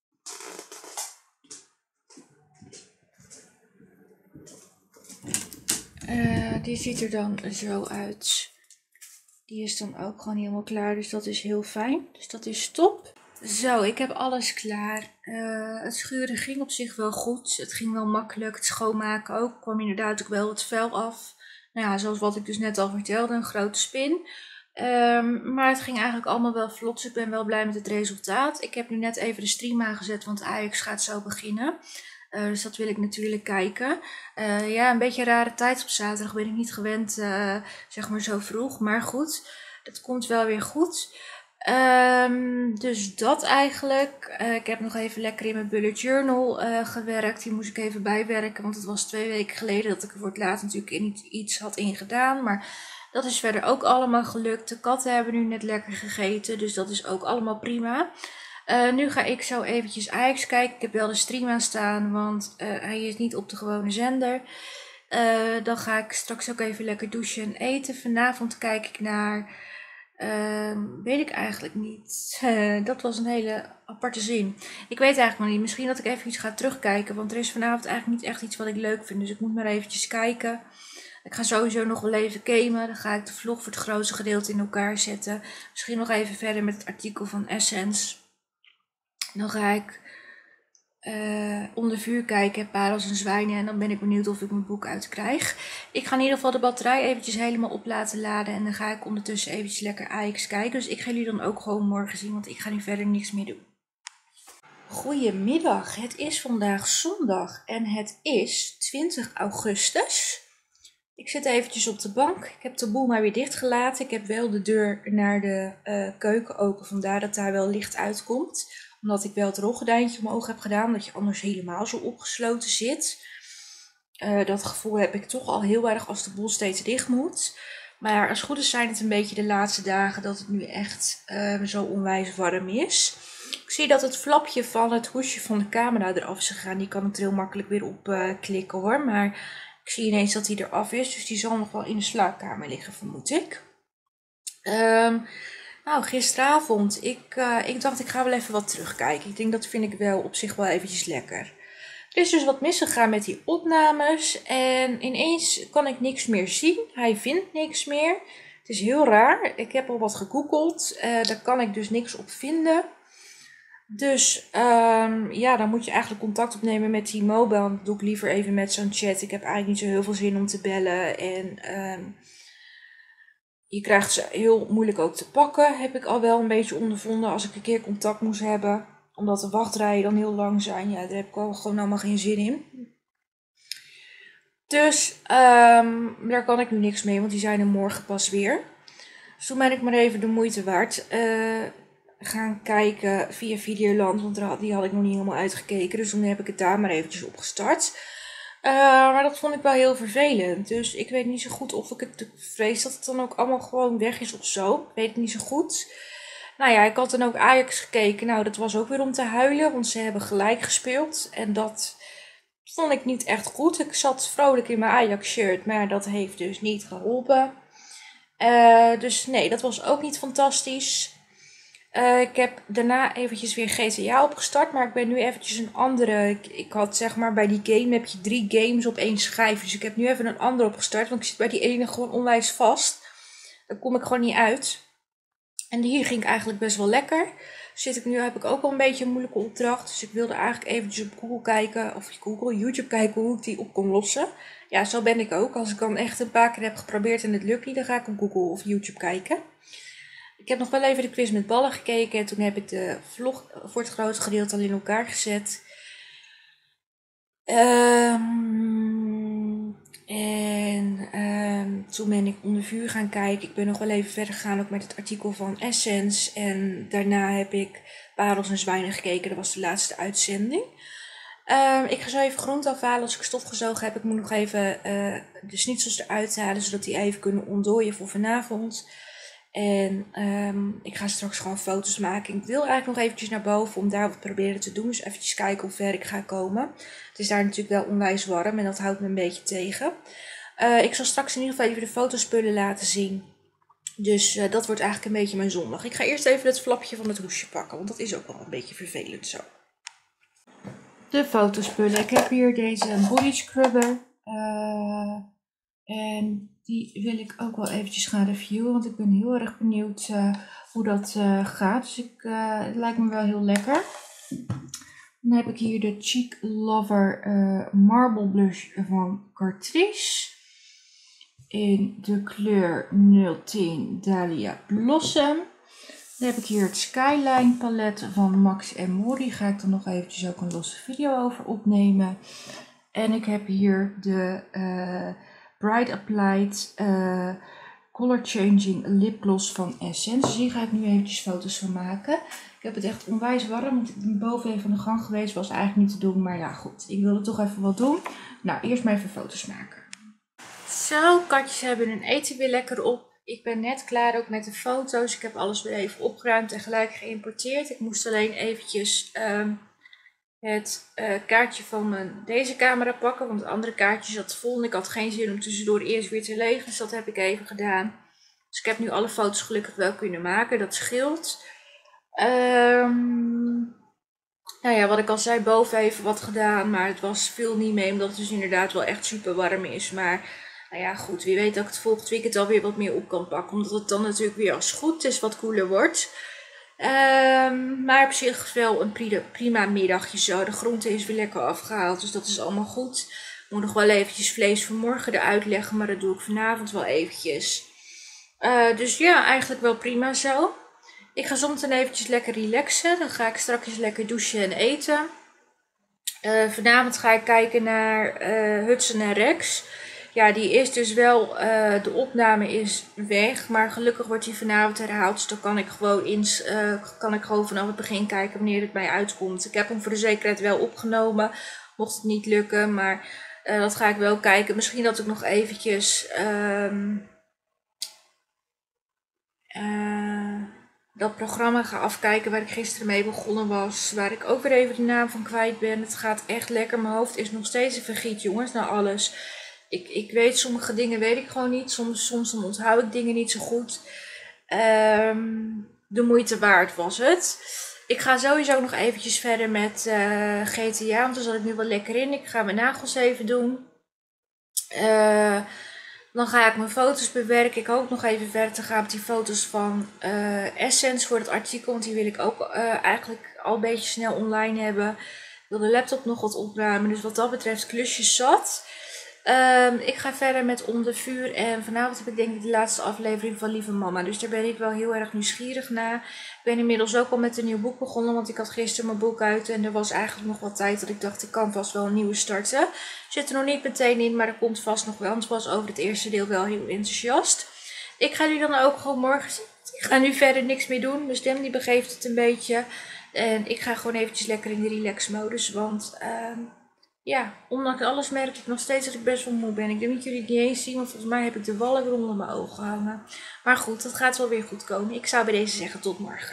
Uh, die ziet er dan zo uit. Die is dan ook gewoon helemaal klaar, dus dat is heel fijn. Dus dat is top. Zo, ik heb alles klaar. Uh, het schuren ging op zich wel goed. Het ging wel makkelijk. Het schoonmaken ook. Kwam inderdaad ook wel het vuil af. Nou ja, zoals wat ik dus net al vertelde, een grote spin. Um, maar het ging eigenlijk allemaal wel vlot, dus ik ben wel blij met het resultaat. Ik heb nu net even de stream aangezet, want Ajax gaat zo beginnen. Uh, dus dat wil ik natuurlijk kijken. Uh, ja, een beetje een rare tijd op zaterdag, ben ik niet gewend, uh, zeg maar zo vroeg. Maar goed, dat komt wel weer goed. Um, dus dat eigenlijk. Uh, ik heb nog even lekker in mijn bullet journal uh, gewerkt. Die moest ik even bijwerken, want het was twee weken geleden dat ik er voor het laatst natuurlijk in iets had ingedaan. Maar dat is verder ook allemaal gelukt. De katten hebben nu net lekker gegeten, dus dat is ook allemaal prima. Uh, nu ga ik zo eventjes Ajax kijken. Ik heb wel de stream aan staan, want uh, hij is niet op de gewone zender. Uh, dan ga ik straks ook even lekker douchen en eten. Vanavond kijk ik naar... Uh, weet ik eigenlijk niet. Uh, dat was een hele aparte zin. Ik weet eigenlijk nog niet. Misschien dat ik even iets ga terugkijken. Want er is vanavond eigenlijk niet echt iets wat ik leuk vind. Dus ik moet maar eventjes kijken. Ik ga sowieso nog wel even gamen. Dan ga ik de vlog voor het grootste gedeelte in elkaar zetten. Misschien nog even verder met het artikel van Essence. Dan ga ik uh, onder vuur kijken, parels en zwijnen. En dan ben ik benieuwd of ik mijn boek uitkrijg. Ik ga in ieder geval de batterij eventjes helemaal op laten laden. En dan ga ik ondertussen eventjes lekker Ajax kijken. Dus ik ga jullie dan ook gewoon morgen zien, want ik ga nu verder niks meer doen. Goedemiddag, het is vandaag zondag en het is twintig augustus. Ik zit eventjes op de bank. Ik heb de boel maar weer dichtgelaten. Ik heb wel de deur naar de uh, keuken open, vandaar dat daar wel licht uitkomt. Omdat ik wel het rolgordijntje omhoog heb gedaan, dat je anders helemaal zo opgesloten zit. Uh, dat gevoel heb ik toch al heel erg als de boel steeds dicht moet. Maar als het goed is zijn het een beetje de laatste dagen dat het nu echt uh, zo onwijs warm is. Ik zie dat het flapje van het hoesje van de camera eraf is gegaan. Die kan ik er heel makkelijk weer op uh, klikken hoor. Maar ik zie ineens dat die eraf is. Dus die zal nog wel in de slaapkamer liggen, vermoed ik. Um, nou, gisteravond. Ik, uh, ik dacht ik ga wel even wat terugkijken. Ik denk dat vind ik wel op zich wel eventjes lekker. Er is dus wat misgegaan met die opnames. En ineens kan ik niks meer zien. Hij vindt niks meer. Het is heel raar. Ik heb al wat gegoogeld. Uh, daar kan ik dus niks op vinden. Dus um, ja, dan moet je eigenlijk contact opnemen met T-Mobile. Dat doe ik liever even met zo'n chat. Ik heb eigenlijk niet zo heel veel zin om te bellen. En um, je krijgt ze heel moeilijk ook te pakken. Heb ik al wel een beetje ondervonden als ik een keer contact moest hebben. Omdat de wachtrijen dan heel lang zijn. Ja, daar heb ik al gewoon allemaal geen zin in. Dus um, daar kan ik nu niks mee, want die zijn er morgen pas weer. Dus toen ben ik maar even de moeite waard uh, gaan kijken via Videoland. Want die had ik nog niet helemaal uitgekeken. Dus toen heb ik het daar maar eventjes opgestart. Uh, maar dat vond ik wel heel vervelend. Dus ik weet niet zo goed of ik het vrees dat het dan ook allemaal gewoon weg is of zo. Ik weet het niet zo goed. Nou ja, ik had dan ook Ajax gekeken. Nou, dat was ook weer om te huilen. Want ze hebben gelijk gespeeld. En dat vond ik niet echt goed. Ik zat vrolijk in mijn Ajax shirt. Maar dat heeft dus niet geholpen. Uh, dus nee, dat was ook niet fantastisch. Uh, ik heb daarna eventjes weer G T A opgestart, maar ik ben nu eventjes een andere. Ik, ik had zeg maar bij die game heb je drie games op één schijf. Dus ik heb nu even een andere opgestart, want ik zit bij die ene gewoon onwijs vast. Daar kom ik gewoon niet uit. En hier ging ik eigenlijk best wel lekker. Zit ik nu, heb ik ook al een beetje een moeilijke opdracht. Dus ik wilde eigenlijk eventjes op Google kijken, of Google, YouTube kijken hoe ik die op kon lossen. Ja, zo ben ik ook. Als ik dan echt een paar keer heb geprobeerd en het lukt niet, dan ga ik op Google of YouTube kijken. Ik heb nog wel even de quiz met ballen gekeken. En toen heb ik de vlog voor het grootste gedeelte al in elkaar gezet. Um, en um, toen ben ik onder vuur gaan kijken. Ik ben nog wel even verder gegaan ook met het artikel van Essence. En daarna heb ik parels en zwijnen gekeken. Dat was de laatste uitzending. Um, ik ga zo even groente afhalen als ik stof gezogen heb. Ik moet nog even uh, de schnitzels eruit halen, zodat die even kunnen ontdooien voor vanavond. En um, ik ga straks gewoon foto's maken. Ik wil eigenlijk nog eventjes naar boven om daar wat proberen te doen. Dus eventjes kijken hoe ver ik ga komen. Het is daar natuurlijk wel onwijs warm en dat houdt me een beetje tegen. Uh, ik zal straks in ieder geval even de fotospullen laten zien. Dus uh, dat wordt eigenlijk een beetje mijn zondag. Ik ga eerst even het flapje van het hoesje pakken, want dat is ook wel een beetje vervelend zo. De fotospullen. Ik heb hier deze body scrubber. Uh, en die wil ik ook wel eventjes gaan reviewen, want ik ben heel erg benieuwd uh, hoe dat uh, gaat. Dus ik, uh, het lijkt me wel heel lekker. Dan heb ik hier de Cheek Lover uh, Marble Blush van Catrice. in de kleur nul tien Dahlia Blossom. Dan heb ik hier het Skyline palet van Max en Mori. Ga ik dan nog eventjes ook een losse video over opnemen. En ik heb hier de uh, Bright Applied uh, Color Changing Lip Gloss van Essence. Dus hier ga ik nu eventjes foto's van maken. Ik heb het echt onwijs warm, want ik ben boven even aan de gang geweest. Was eigenlijk niet te doen, maar ja goed. Ik wilde toch even wat doen. Nou, eerst maar even foto's maken. Zo, katjes hebben hun eten weer lekker op. Ik ben net klaar ook met de foto's. Ik heb alles weer even opgeruimd en gelijk geïmporteerd. Ik moest alleen eventjes um, het uh, kaartje van mijn, deze camera pakken. Want het andere kaartje zat vol en ik had geen zin om tussendoor eerst weer te legen. Dus dat heb ik even gedaan. Dus ik heb nu alle foto's gelukkig wel kunnen maken. Dat scheelt. Um, nou ja, wat ik al zei, boven even wat gedaan. Maar het was veel niet mee, omdat het dus inderdaad wel echt super warm is. Maar nou ja, goed, wie weet dat ik het volgend weekend alweer wat meer op kan pakken. Omdat het dan natuurlijk weer als het goed is wat koeler wordt. Um, maar op zich wel een prima, prima middagje zo. De groente is weer lekker afgehaald, dus dat is allemaal goed. Ik moet nog wel eventjes vlees van morgen eruit leggen, maar dat doe ik vanavond wel eventjes. Uh, dus ja, eigenlijk wel prima zo. Ik ga zometeen eventjes lekker relaxen. Dan ga ik straks lekker douchen en eten. Uh, vanavond ga ik kijken naar uh, Hudson en Rex. Ja, die is dus wel, uh, de opname is weg, maar gelukkig wordt die vanavond herhaald. Dus dan kan ik gewoon, ins, uh, kan ik gewoon vanaf het begin kijken wanneer het mij uitkomt. Ik heb hem voor de zekerheid wel opgenomen, mocht het niet lukken, maar uh, dat ga ik wel kijken. Misschien dat ik nog eventjes um, uh, dat programma ga afkijken waar ik gisteren mee begonnen was. Waar ik ook weer even de naam van kwijt ben. Het gaat echt lekker, mijn hoofd is nog steeds een vergiet, jongens, na alles. Ik, ik weet, sommige dingen weet ik gewoon niet. Soms, soms dan onthoud ik dingen niet zo goed. Um, de moeite waard was het. Ik ga sowieso nog eventjes verder met uh, G T A. Want daar zat ik nu wel lekker in. Ik ga mijn nagels even doen. Uh, dan ga ik mijn foto's bewerken. Ik hoop nog even verder te gaan met die foto's van uh, Essence voor het artikel. Want die wil ik ook uh, eigenlijk al een beetje snel online hebben. Ik wil de laptop nog wat opruimen. Dus wat dat betreft klusjes zat. Um, ik ga verder met Onder Vuur en vanavond heb ik denk ik de laatste aflevering van Lieve Mama. Dus daar ben ik wel heel erg nieuwsgierig naar. Ik ben inmiddels ook al met een nieuw boek begonnen, want ik had gisteren mijn boek uit en er was eigenlijk nog wat tijd dat ik dacht ik kan vast wel een nieuwe starten. Zit er nog niet meteen in, maar er komt vast nog wel, want ik was over het eerste deel wel heel enthousiast. Ik ga nu dan ook gewoon morgen zien. Ik ga nu verder niks meer doen, mijn stem die begeeft het een beetje. En ik ga gewoon eventjes lekker in de relax modus, want... Um, Ja, ondanks alles merk ik nog steeds dat ik best wel moe ben. Ik denk dat jullie het niet eens zien, want volgens mij heb ik de wallen weer onder mijn ogen hangen. Maar goed, dat gaat wel weer goed komen. Ik zou bij deze zeggen tot morgen.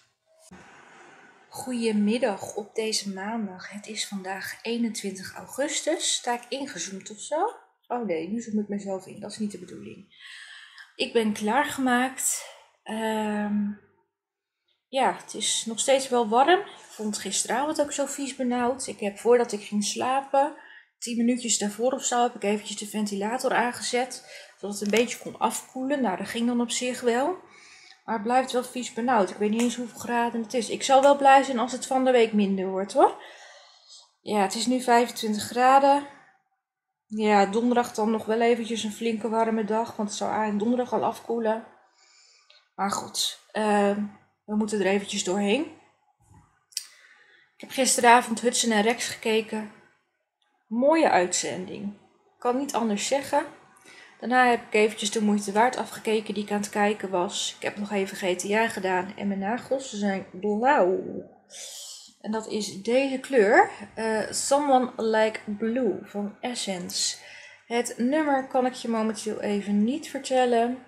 Goedemiddag op deze maandag. Het is vandaag eenentwintig augustus. Sta ik ingezoomd of zo? Oh nee, nu zoom ik mezelf in. Dat is niet de bedoeling. Ik ben klaargemaakt. Um, ja, het is nog steeds wel warm. Ik vond gisteravond ook zo vies benauwd. Ik heb voordat ik ging slapen, tien minuutjes daarvoor of zo, heb ik eventjes de ventilator aangezet. Zodat het een beetje kon afkoelen. Nou, dat ging dan op zich wel. Maar het blijft wel vies benauwd. Ik weet niet eens hoeveel graden het is. Ik zal wel blij zijn als het van de week minder wordt hoor. Ja, het is nu vijfentwintig graden. Ja, donderdag dan nog wel eventjes een flinke warme dag. Want het zou eigenlijk donderdag al afkoelen. Maar goed, uh, we moeten er eventjes doorheen. Ik heb gisteravond Hudson en Rex gekeken. Mooie uitzending. Ik kan niet anders zeggen. Daarna heb ik eventjes de moeite waard afgekeken die ik aan het kijken was. Ik heb nog even G T A gedaan en mijn nagels zijn blauw. En dat is deze kleur. Uh, Someone Like Blue van Essence. Het nummer kan ik je momenteel even niet vertellen.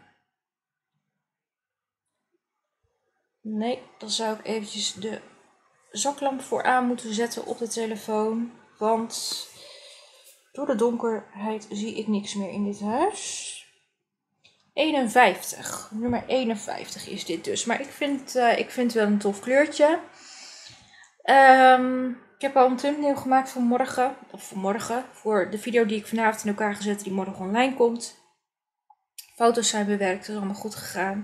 Nee, dan zou ik eventjes de zaklamp voor aan moeten zetten op de telefoon. Want door de donkerheid zie ik niks meer in dit huis. eenenvijftig. Nummer eenenvijftig is dit dus. Maar ik vind, uh, ik vind het wel een tof kleurtje. Um, ik heb al een thumbnail gemaakt voor morgen. Of voor morgen. Voor de video die ik vanavond in elkaar gezet die morgen online komt. Foto's zijn bewerkt. Dat is allemaal goed gegaan.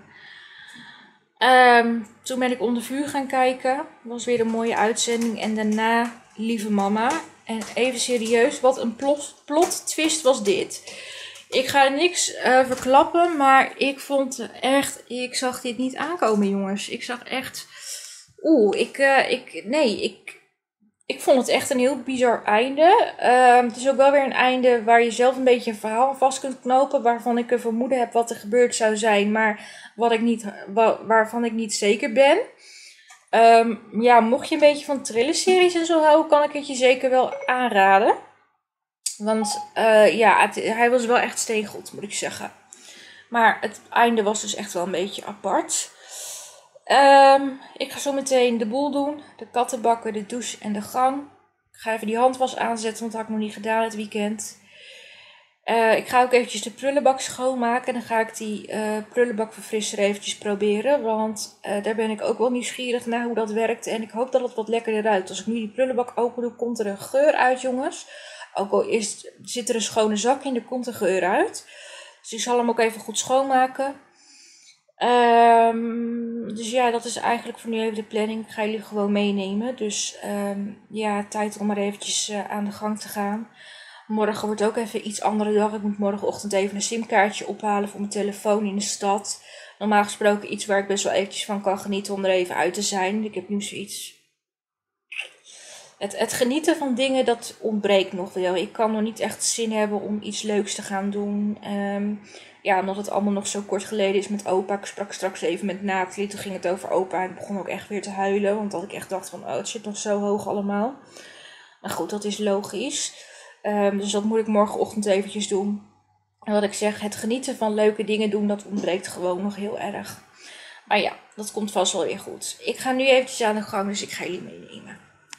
Um, toen ben ik Onder Vuur gaan kijken. Dat was weer een mooie uitzending. En daarna Lieve Mama. En even serieus, wat een plot, plot twist was dit. Ik ga niks uh, verklappen, maar ik vond echt, ik zag dit niet aankomen, jongens. Ik zag echt, oeh, ik, uh, ik, nee, ik, ik vond het echt een heel bizar einde. Uh, het is ook wel weer een einde waar je zelf een beetje een verhaal aan vast kunt knopen, waarvan ik een vermoeden heb wat er gebeurd zou zijn, maar wat ik niet, wa waarvan ik niet zeker ben. Um, ja, mocht je een beetje van thrillerseries en zo houden, kan ik het je zeker wel aanraden. Want uh, ja, het, hij was wel echt steengoed, moet ik zeggen. Maar het einde was dus echt wel een beetje apart. Um, ik ga zo meteen de boel doen. De kattenbakken, de douche en de gang. Ik ga even die handwas aanzetten, want dat had ik nog niet gedaan het weekend. Uh, ik ga ook eventjes de prullenbak schoonmaken. En dan ga ik die uh, prullenbakverfrisser eventjes proberen. Want uh, daar ben ik ook wel nieuwsgierig naar hoe dat werkt. En ik hoop dat het wat lekkerder ruikt. Als ik nu die prullenbak open doe, komt er een geur uit, jongens. Ook al is, zit er een schone zak in, er komt een geur uit. Dus ik zal hem ook even goed schoonmaken. Um, dus ja, dat is eigenlijk voor nu even de planning. Ik ga jullie gewoon meenemen. Dus um, ja, tijd om maar eventjes uh, aan de gang te gaan. Morgen wordt ook even iets andere dag. Ik moet morgenochtend even een simkaartje ophalen voor mijn telefoon in de stad. Normaal gesproken iets waar ik best wel eventjes van kan genieten om er even uit te zijn. Ik heb nu zoiets... Het, het genieten van dingen, dat ontbreekt nog wel. Ik kan nog niet echt zin hebben om iets leuks te gaan doen. Um, ja, omdat het allemaal nog zo kort geleden is met opa. Ik sprak straks even met Nathalie. Toen ging het over opa en ik begon ook echt weer te huilen. Want dat ik echt dacht van, oh, het zit nog zo hoog allemaal. Maar goed, dat is logisch. Um, dus dat moet ik morgenochtend eventjes doen. En wat ik zeg, het genieten van leuke dingen doen, dat ontbreekt gewoon nog heel erg. Maar ja, dat komt vast wel weer goed. Ik ga nu eventjes aan de gang, dus ik ga jullie meenemen.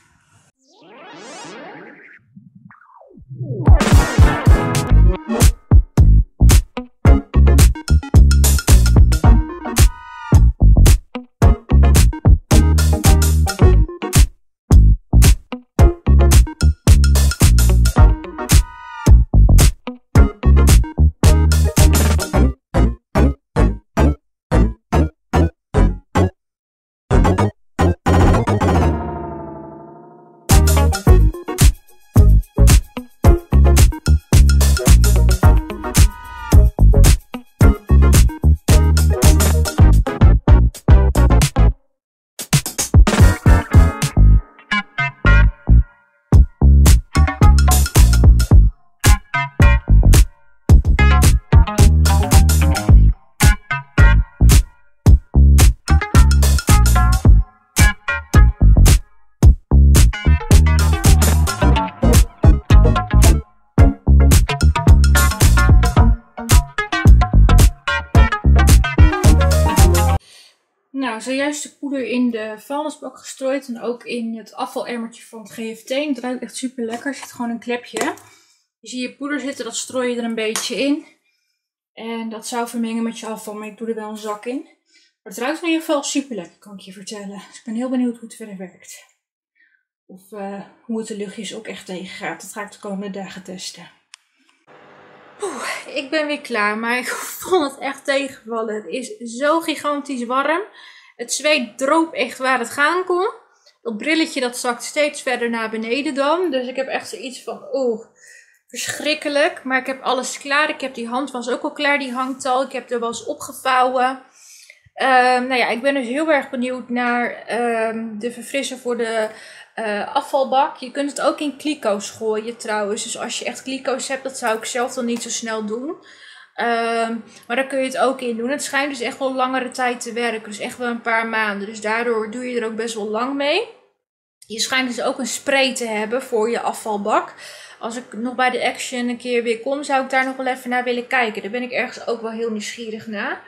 Nou, zojuist de poeder in de vuilnisbak gestrooid en ook in het afvalemmertje van het G F T. Het ruikt echt super lekker. Er zit gewoon een klepje. Je ziet je poeder zitten, dat strooi je er een beetje in. En dat zou vermengen met je afval, maar ik doe er wel een zak in. Maar het ruikt in ieder geval super lekker, kan ik je vertellen. Dus ik ben heel benieuwd hoe het verder werkt. Of uh, hoe het de luchtjes ook echt tegen gaat. Dat ga ik de komende dagen testen. Oeh, ik ben weer klaar, maar ik vond het echt tegenvallen. Het is zo gigantisch warm. Het zweet droop echt waar het gaan kon. Dat brilletje dat zakt steeds verder naar beneden dan. Dus ik heb echt zoiets van, oeh, verschrikkelijk. Maar ik heb alles klaar. Ik heb die handwas ook al klaar, die hangt al. Ik heb de was opgevouwen. Uh, nou ja, ik ben dus heel erg benieuwd naar uh, de verfrisser voor de uh, afvalbak. Je kunt het ook in kliko's gooien trouwens. Dus als je echt kliko's hebt, dat zou ik zelf dan niet zo snel doen. Uh, maar daar kun je het ook in doen. Het schijnt dus echt wel langere tijd te werken. Dus echt wel een paar maanden. Dus daardoor doe je er ook best wel lang mee. Je schijnt dus ook een spray te hebben voor je afvalbak. Als ik nog bij de Action een keer weer kom, zou ik daar nog wel even naar willen kijken. Daar ben ik ergens ook wel heel nieuwsgierig naar.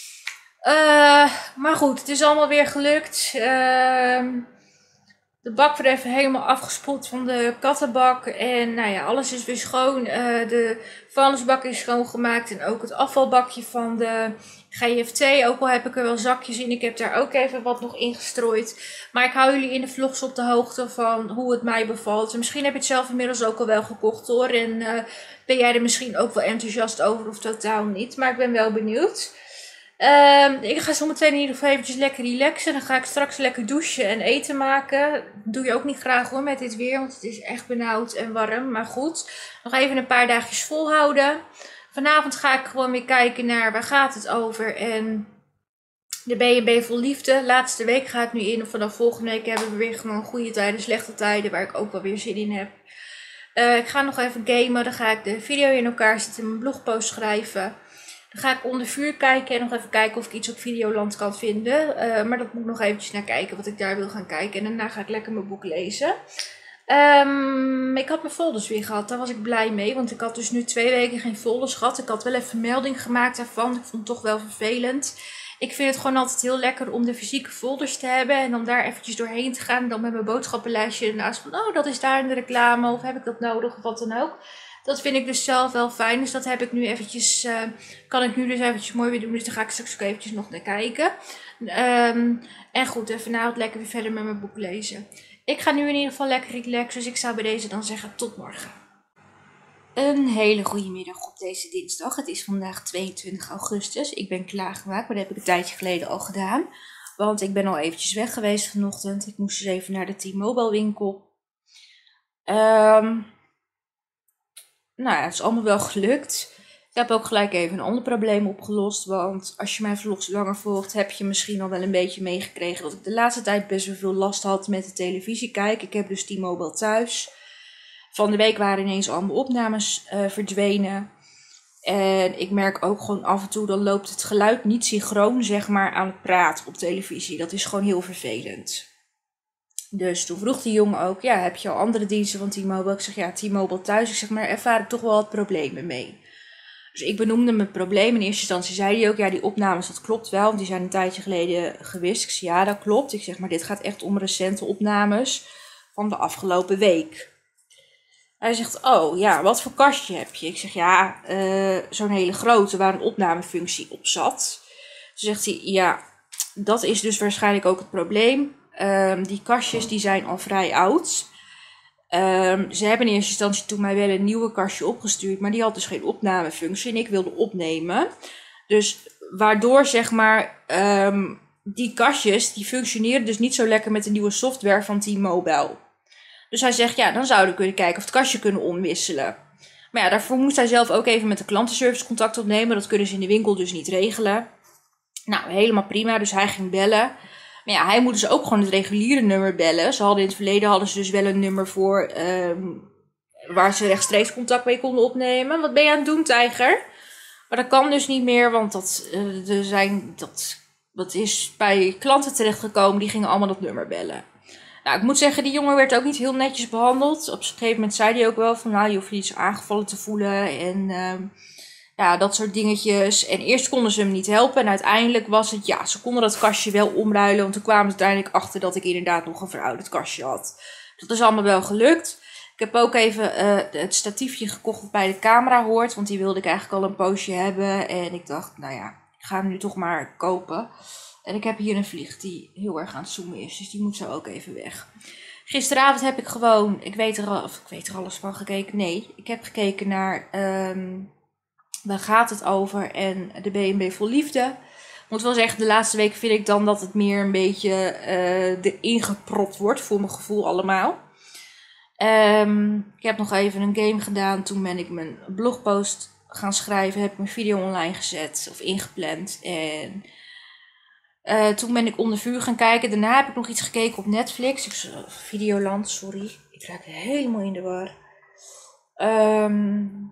Uh, maar goed, het is allemaal weer gelukt. Uh, de bak wordt even helemaal afgespoeld van de kattenbak. En nou ja, alles is weer schoon. Uh, de vuilnisbak is schoongemaakt. En ook het afvalbakje van de G F T. Ook al heb ik er wel zakjes in. Ik heb daar ook even wat nog ingestrooid. Maar ik hou jullie in de vlogs op de hoogte van hoe het mij bevalt. En misschien heb je het zelf inmiddels ook al wel gekocht hoor. En uh, ben jij er misschien ook wel enthousiast over of totaal niet. Maar ik ben wel benieuwd. Um, ik ga zo meteen in ieder geval eventjes lekker relaxen. Dan ga ik straks lekker douchen en eten maken. Dat doe je ook niet graag hoor met dit weer. Want het is echt benauwd en warm. Maar goed, nog even een paar dagjes volhouden. vanavond ga ik gewoon weer kijken naar waar gaat het over. En de B en B vol liefde. Laatste week gaat nu in. Of vanaf volgende week hebben we weer gewoon goede tijden, slechte tijden. Waar ik ook wel weer zin in heb. Uh, ik ga nog even gamen. Dan ga ik de video in elkaar zetten en mijn blogpost schrijven. Dan ga ik onder vuur kijken en nog even kijken of ik iets op Videoland kan vinden. Uh, maar dat moet ik nog eventjes naar kijken wat ik daar wil gaan kijken. En daarna ga ik lekker mijn boek lezen. Um, ik had mijn folders weer gehad. Daar was ik blij mee. Want ik had dus nu twee weken geen folders gehad. Ik had wel even melding gemaakt daarvan. Ik vond het toch wel vervelend. Ik vind het gewoon altijd heel lekker om de fysieke folders te hebben. En dan daar eventjes doorheen te gaan. En dan met mijn boodschappenlijstje ernaast van, oh, dat is daar in de reclame. Of heb ik dat nodig of wat dan ook. Dat vind ik dus zelf wel fijn. Dus dat heb ik nu eventjes, uh, kan ik nu dus eventjes mooi weer doen. Dus daar ga ik straks ook eventjes nog naar kijken. Um, en goed, en vanavond lekker weer verder met mijn boek lezen. Ik ga nu in ieder geval lekker relaxen. Dus ik zou bij deze dan zeggen tot morgen. Een hele goede middag op deze dinsdag. Het is vandaag tweeëntwintig augustus. Ik ben klaargemaakt, maar dat heb ik een tijdje geleden al gedaan. Want ik ben al eventjes weg geweest vanochtend. Ik moest dus even naar de T-Mobile winkel. Um, nou ja, het is allemaal wel gelukt. Ik heb ook gelijk even een ander probleem opgelost. Want als je mijn vlogs langer volgt, heb je misschien al wel een beetje meegekregen dat ik de laatste tijd best wel veel last had met de televisie kijken. Ik heb dus T-Mobile thuis. Van de week waren ineens al mijn opnames uh, verdwenen. En ik merk ook gewoon af en toe, dan loopt het geluid niet synchroon, zeg maar, aan het praten op televisie. Dat is gewoon heel vervelend. Dus toen vroeg die jongen ook, ja, heb je al andere diensten van T-Mobile? Ik zeg, ja, T-Mobile thuis. Ik zeg, maar ervaar ik toch wel wat problemen mee. Dus ik benoemde mijn probleem. In eerste instantie zei hij ook, ja, die opnames, dat klopt wel. Want die zijn een tijdje geleden gewist. Ik zeg, ja, dat klopt. Ik zeg, maar dit gaat echt om recente opnames van de afgelopen week. Hij zegt, oh ja, wat voor kastje heb je? Ik zeg, ja, uh, zo'n hele grote waar een opnamefunctie op zat. Toen zegt hij, ja, dat is dus waarschijnlijk ook het probleem. Um, die kastjes die zijn al vrij oud. Um, ze hebben in eerste instantie toen mij wel een nieuwe kastje opgestuurd. Maar die had dus geen opnamefunctie en ik wilde opnemen. Dus waardoor zeg maar um, die kastjes die functioneren dus niet zo lekker met de nieuwe software van T-Mobile. Dus hij zegt, ja, dan zouden we kunnen kijken of het kastje kunnen omwisselen. Maar ja, daarvoor moest hij zelf ook even met de klantenservice contact opnemen. Dat kunnen ze in de winkel dus niet regelen. Nou, helemaal prima. Dus hij ging bellen. Maar ja, hij moet dus ook gewoon het reguliere nummer bellen. Ze hadden in het verleden hadden ze dus wel een nummer voor um, waar ze rechtstreeks contact mee konden opnemen. Wat ben je aan het doen, tijger? Maar dat kan dus niet meer, want dat, uh, er zijn, dat, dat is bij klanten terechtgekomen. Die gingen allemaal dat nummer bellen. Nou, ik moet zeggen, die jongen werd ook niet heel netjes behandeld. Op een gegeven moment zei hij ook wel van, nou, je hoeft je niet zo aangevallen te voelen en uh, ja, dat soort dingetjes. En eerst konden ze hem niet helpen en uiteindelijk was het, ja, ze konden dat kastje wel omruilen. Want toen kwamen ze uiteindelijk achter dat ik inderdaad nog een verouderd kastje had. Dat is allemaal wel gelukt. Ik heb ook even uh, het statiefje gekocht wat bij de camera hoort, want die wilde ik eigenlijk al een poosje hebben. En ik dacht, nou ja, ik ga hem nu toch maar kopen. En ik heb hier een vlieg die heel erg aan het zoomen is. Dus die moet zo ook even weg. Gisteravond heb ik gewoon, ik weet er, al, of ik weet er alles van gekeken. Nee, ik heb gekeken naar, um, waar gaat het over? En de B en B vol liefde. Ik moet wel zeggen, de laatste weken vind ik dan dat het meer een beetje uh, erin gepropt wordt. Voor mijn gevoel allemaal. Um, ik heb nog even een game gedaan. Toen ben ik mijn blogpost gaan schrijven. Heb ik mijn video online gezet of ingepland. En Uh, toen ben ik onder vuur gaan kijken. Daarna heb ik nog iets gekeken op Netflix. Ik, Videoland, sorry. Ik raak helemaal in de war. Um,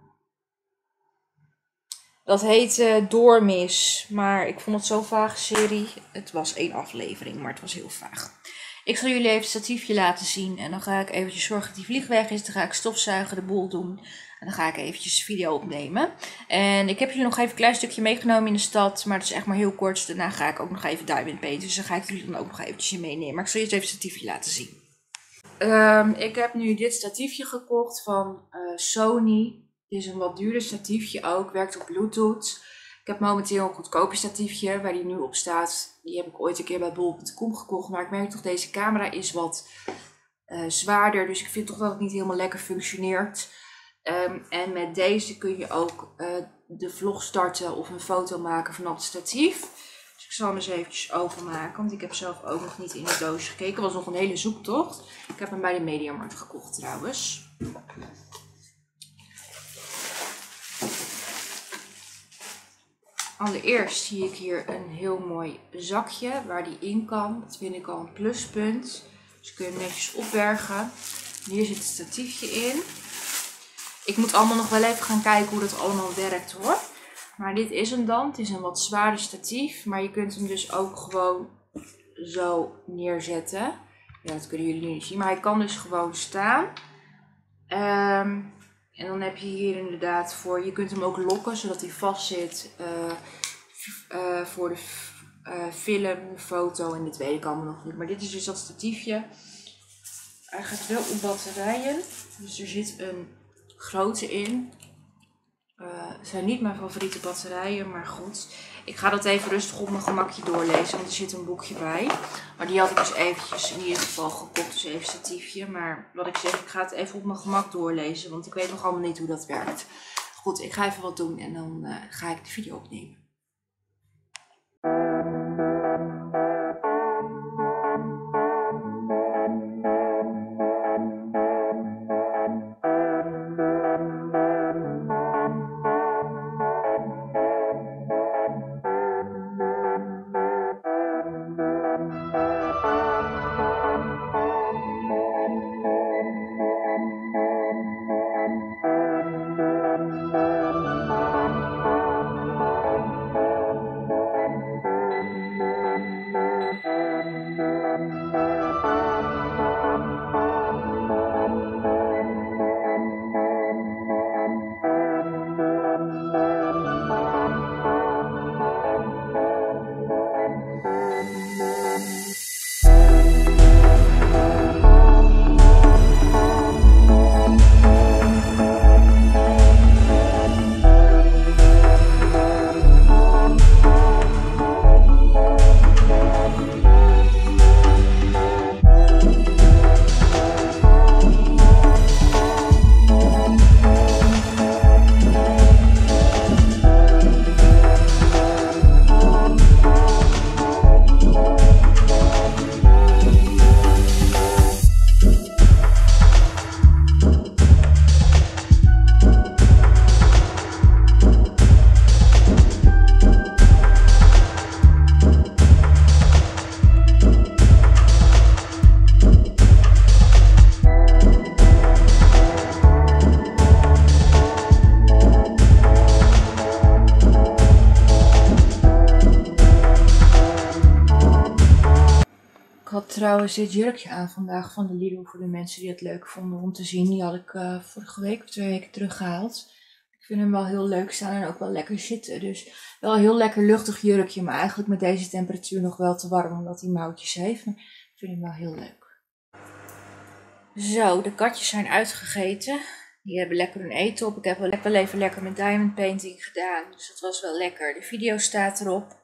dat heet uh, Doormis. Maar ik vond het zo'n vage serie. Het was één aflevering, maar het was heel vaag. Ik zal jullie even het statiefje laten zien. En dan ga ik eventjes zorgen dat die vlieg weg is. Dan ga ik stofzuigen, de boel doen. En dan ga ik eventjes video opnemen. En ik heb jullie nog even een klein stukje meegenomen in de stad. Maar dat is echt maar heel kort. Dus daarna ga ik ook nog even Diamond painten. Dus dan ga ik jullie dan ook nog eventjes in meenemen. Maar ik zal je even het statiefje laten zien. Um, ik heb nu dit statiefje gekocht van uh, Sony. Dit is een wat duurder statiefje ook. Werkt op Bluetooth. Ik heb momenteel een goedkoper statiefje waar die nu op staat. Die heb ik ooit een keer bij bol punt com gekocht. Maar ik merk toch deze camera is wat uh, zwaarder. Dus ik vind toch dat het niet helemaal lekker functioneert. Um, en met deze kun je ook uh, de vlog starten of een foto maken vanaf het statief. Dus ik zal hem eens eventjes openmaken. Want ik heb zelf ook nog niet in de doos gekeken. Het was nog een hele zoektocht. Ik heb hem bij de Mediamarkt gekocht trouwens. Allereerst zie ik hier een heel mooi zakje waar die in kan. Dat vind ik al een pluspunt. Dus kun je hem netjes opbergen. Hier zit het statiefje in. Ik moet allemaal nog wel even gaan kijken hoe dat allemaal werkt hoor. Maar dit is hem dan. Het is een wat zwaarder statief. Maar je kunt hem dus ook gewoon zo neerzetten. Ja, dat kunnen jullie nu niet zien. Maar hij kan dus gewoon staan. Um, en dan heb je hier inderdaad voor. Je kunt hem ook lokken zodat hij vast zit. Uh, uh, voor de uh, film, de foto. En dit weet ik allemaal nog niet. Maar dit is dus dat statiefje. Hij gaat wel op batterijen. Dus er zit een grote in. Uh, het zijn niet mijn favoriete batterijen, maar goed. Ik ga dat even rustig op mijn gemakje doorlezen, want er zit een boekje bij. Maar die had ik dus eventjes in ieder geval gekocht, dus even statiefje. Maar wat ik zeg, ik ga het even op mijn gemak doorlezen, want ik weet nog allemaal niet hoe dat werkt. Goed, ik ga even wat doen en dan uh, ga ik de video opnemen. Ik had trouwens dit jurkje aan vandaag van de Lidl voor de mensen die het leuk vonden om te zien. Die had ik uh, vorige week of twee weken teruggehaald. Ik vind hem wel heel leuk staan en ook wel lekker zitten. Dus wel een heel lekker luchtig jurkje, maar eigenlijk met deze temperatuur nog wel te warm omdat hij mouwtjes heeft. Maar ik vind hem wel heel leuk. Zo, de katjes zijn uitgegeten. Die hebben lekker hun eten op. Ik heb wel even lekker met diamond painting gedaan. Dus dat was wel lekker. De video staat erop.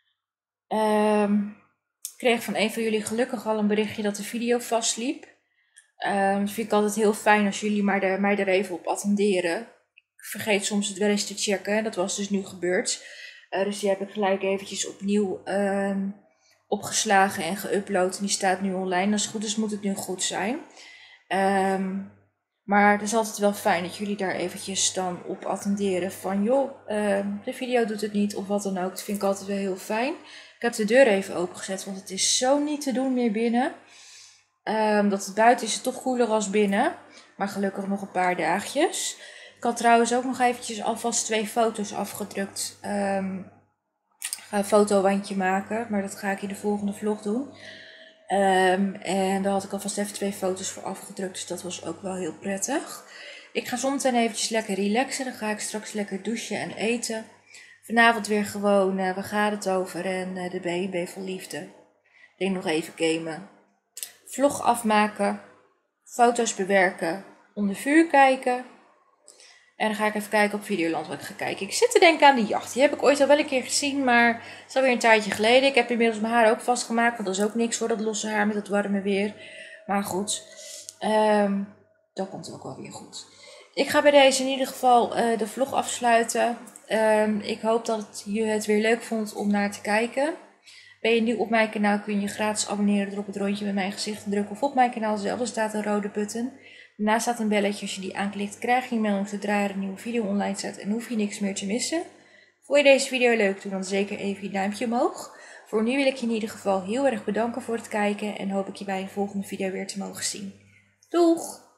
Um, Ik kreeg van een van jullie gelukkig al een berichtje dat de video vastliep. Um, dat vind ik altijd heel fijn als jullie maar de, mij er even op attenderen. Ik vergeet soms het wel eens te checken. Dat was dus nu gebeurd. Uh, dus die heb ik gelijk eventjes opnieuw um, opgeslagen en geüpload. En die staat nu online. Als het goed is moet het nu goed zijn. Um, maar het is altijd wel fijn dat jullie daar eventjes dan op attenderen. Van joh, um, de video doet het niet of wat dan ook. Dat vind ik altijd wel heel fijn. Ik heb de deur even opengezet, want het is zo niet te doen meer binnen. Um, dat het buiten is het toch koeler als binnen. Maar gelukkig nog een paar dagjes. Ik had trouwens ook nog eventjes alvast twee foto's afgedrukt. Um, ik ga een fotowandje maken, maar dat ga ik in de volgende vlog doen. Um, en daar had ik alvast even twee foto's voor afgedrukt, dus dat was ook wel heel prettig. Ik ga zometeen eventjes lekker relaxen, dan ga ik straks lekker douchen en eten. Vanavond weer gewoon, uh, waar gaat het over en uh, de B en B vol liefde. Ik denk nog even gamen. Vlog afmaken, foto's bewerken, onder vuur kijken. En dan ga ik even kijken op Videoland wat ik ga kijken. Ik zit te denken aan die jacht. Die heb ik ooit al wel een keer gezien, maar het is alweer een tijdje geleden. Ik heb inmiddels mijn haar ook vastgemaakt, want dat is ook niks voor dat losse haar met dat warme weer. Maar goed, um, dat komt ook wel weer goed. Ik ga bij deze in ieder geval uh, de vlog afsluiten. Um, ik hoop dat je het weer leuk vond om naar te kijken. Ben je nieuw op mijn kanaal kun je gratis abonneren door op het rondje met mijn gezicht te drukken. Of op mijn kanaal zelf, er staat een rode button. Daarnaast staat een belletje. Als je die aanklikt krijg je een melding zodra er een nieuwe video online staat en hoef je niks meer te missen. Vond je deze video leuk? Doe dan zeker even je duimpje omhoog. Voor nu wil ik je in ieder geval heel erg bedanken voor het kijken en hoop ik je bij een volgende video weer te mogen zien. Doeg!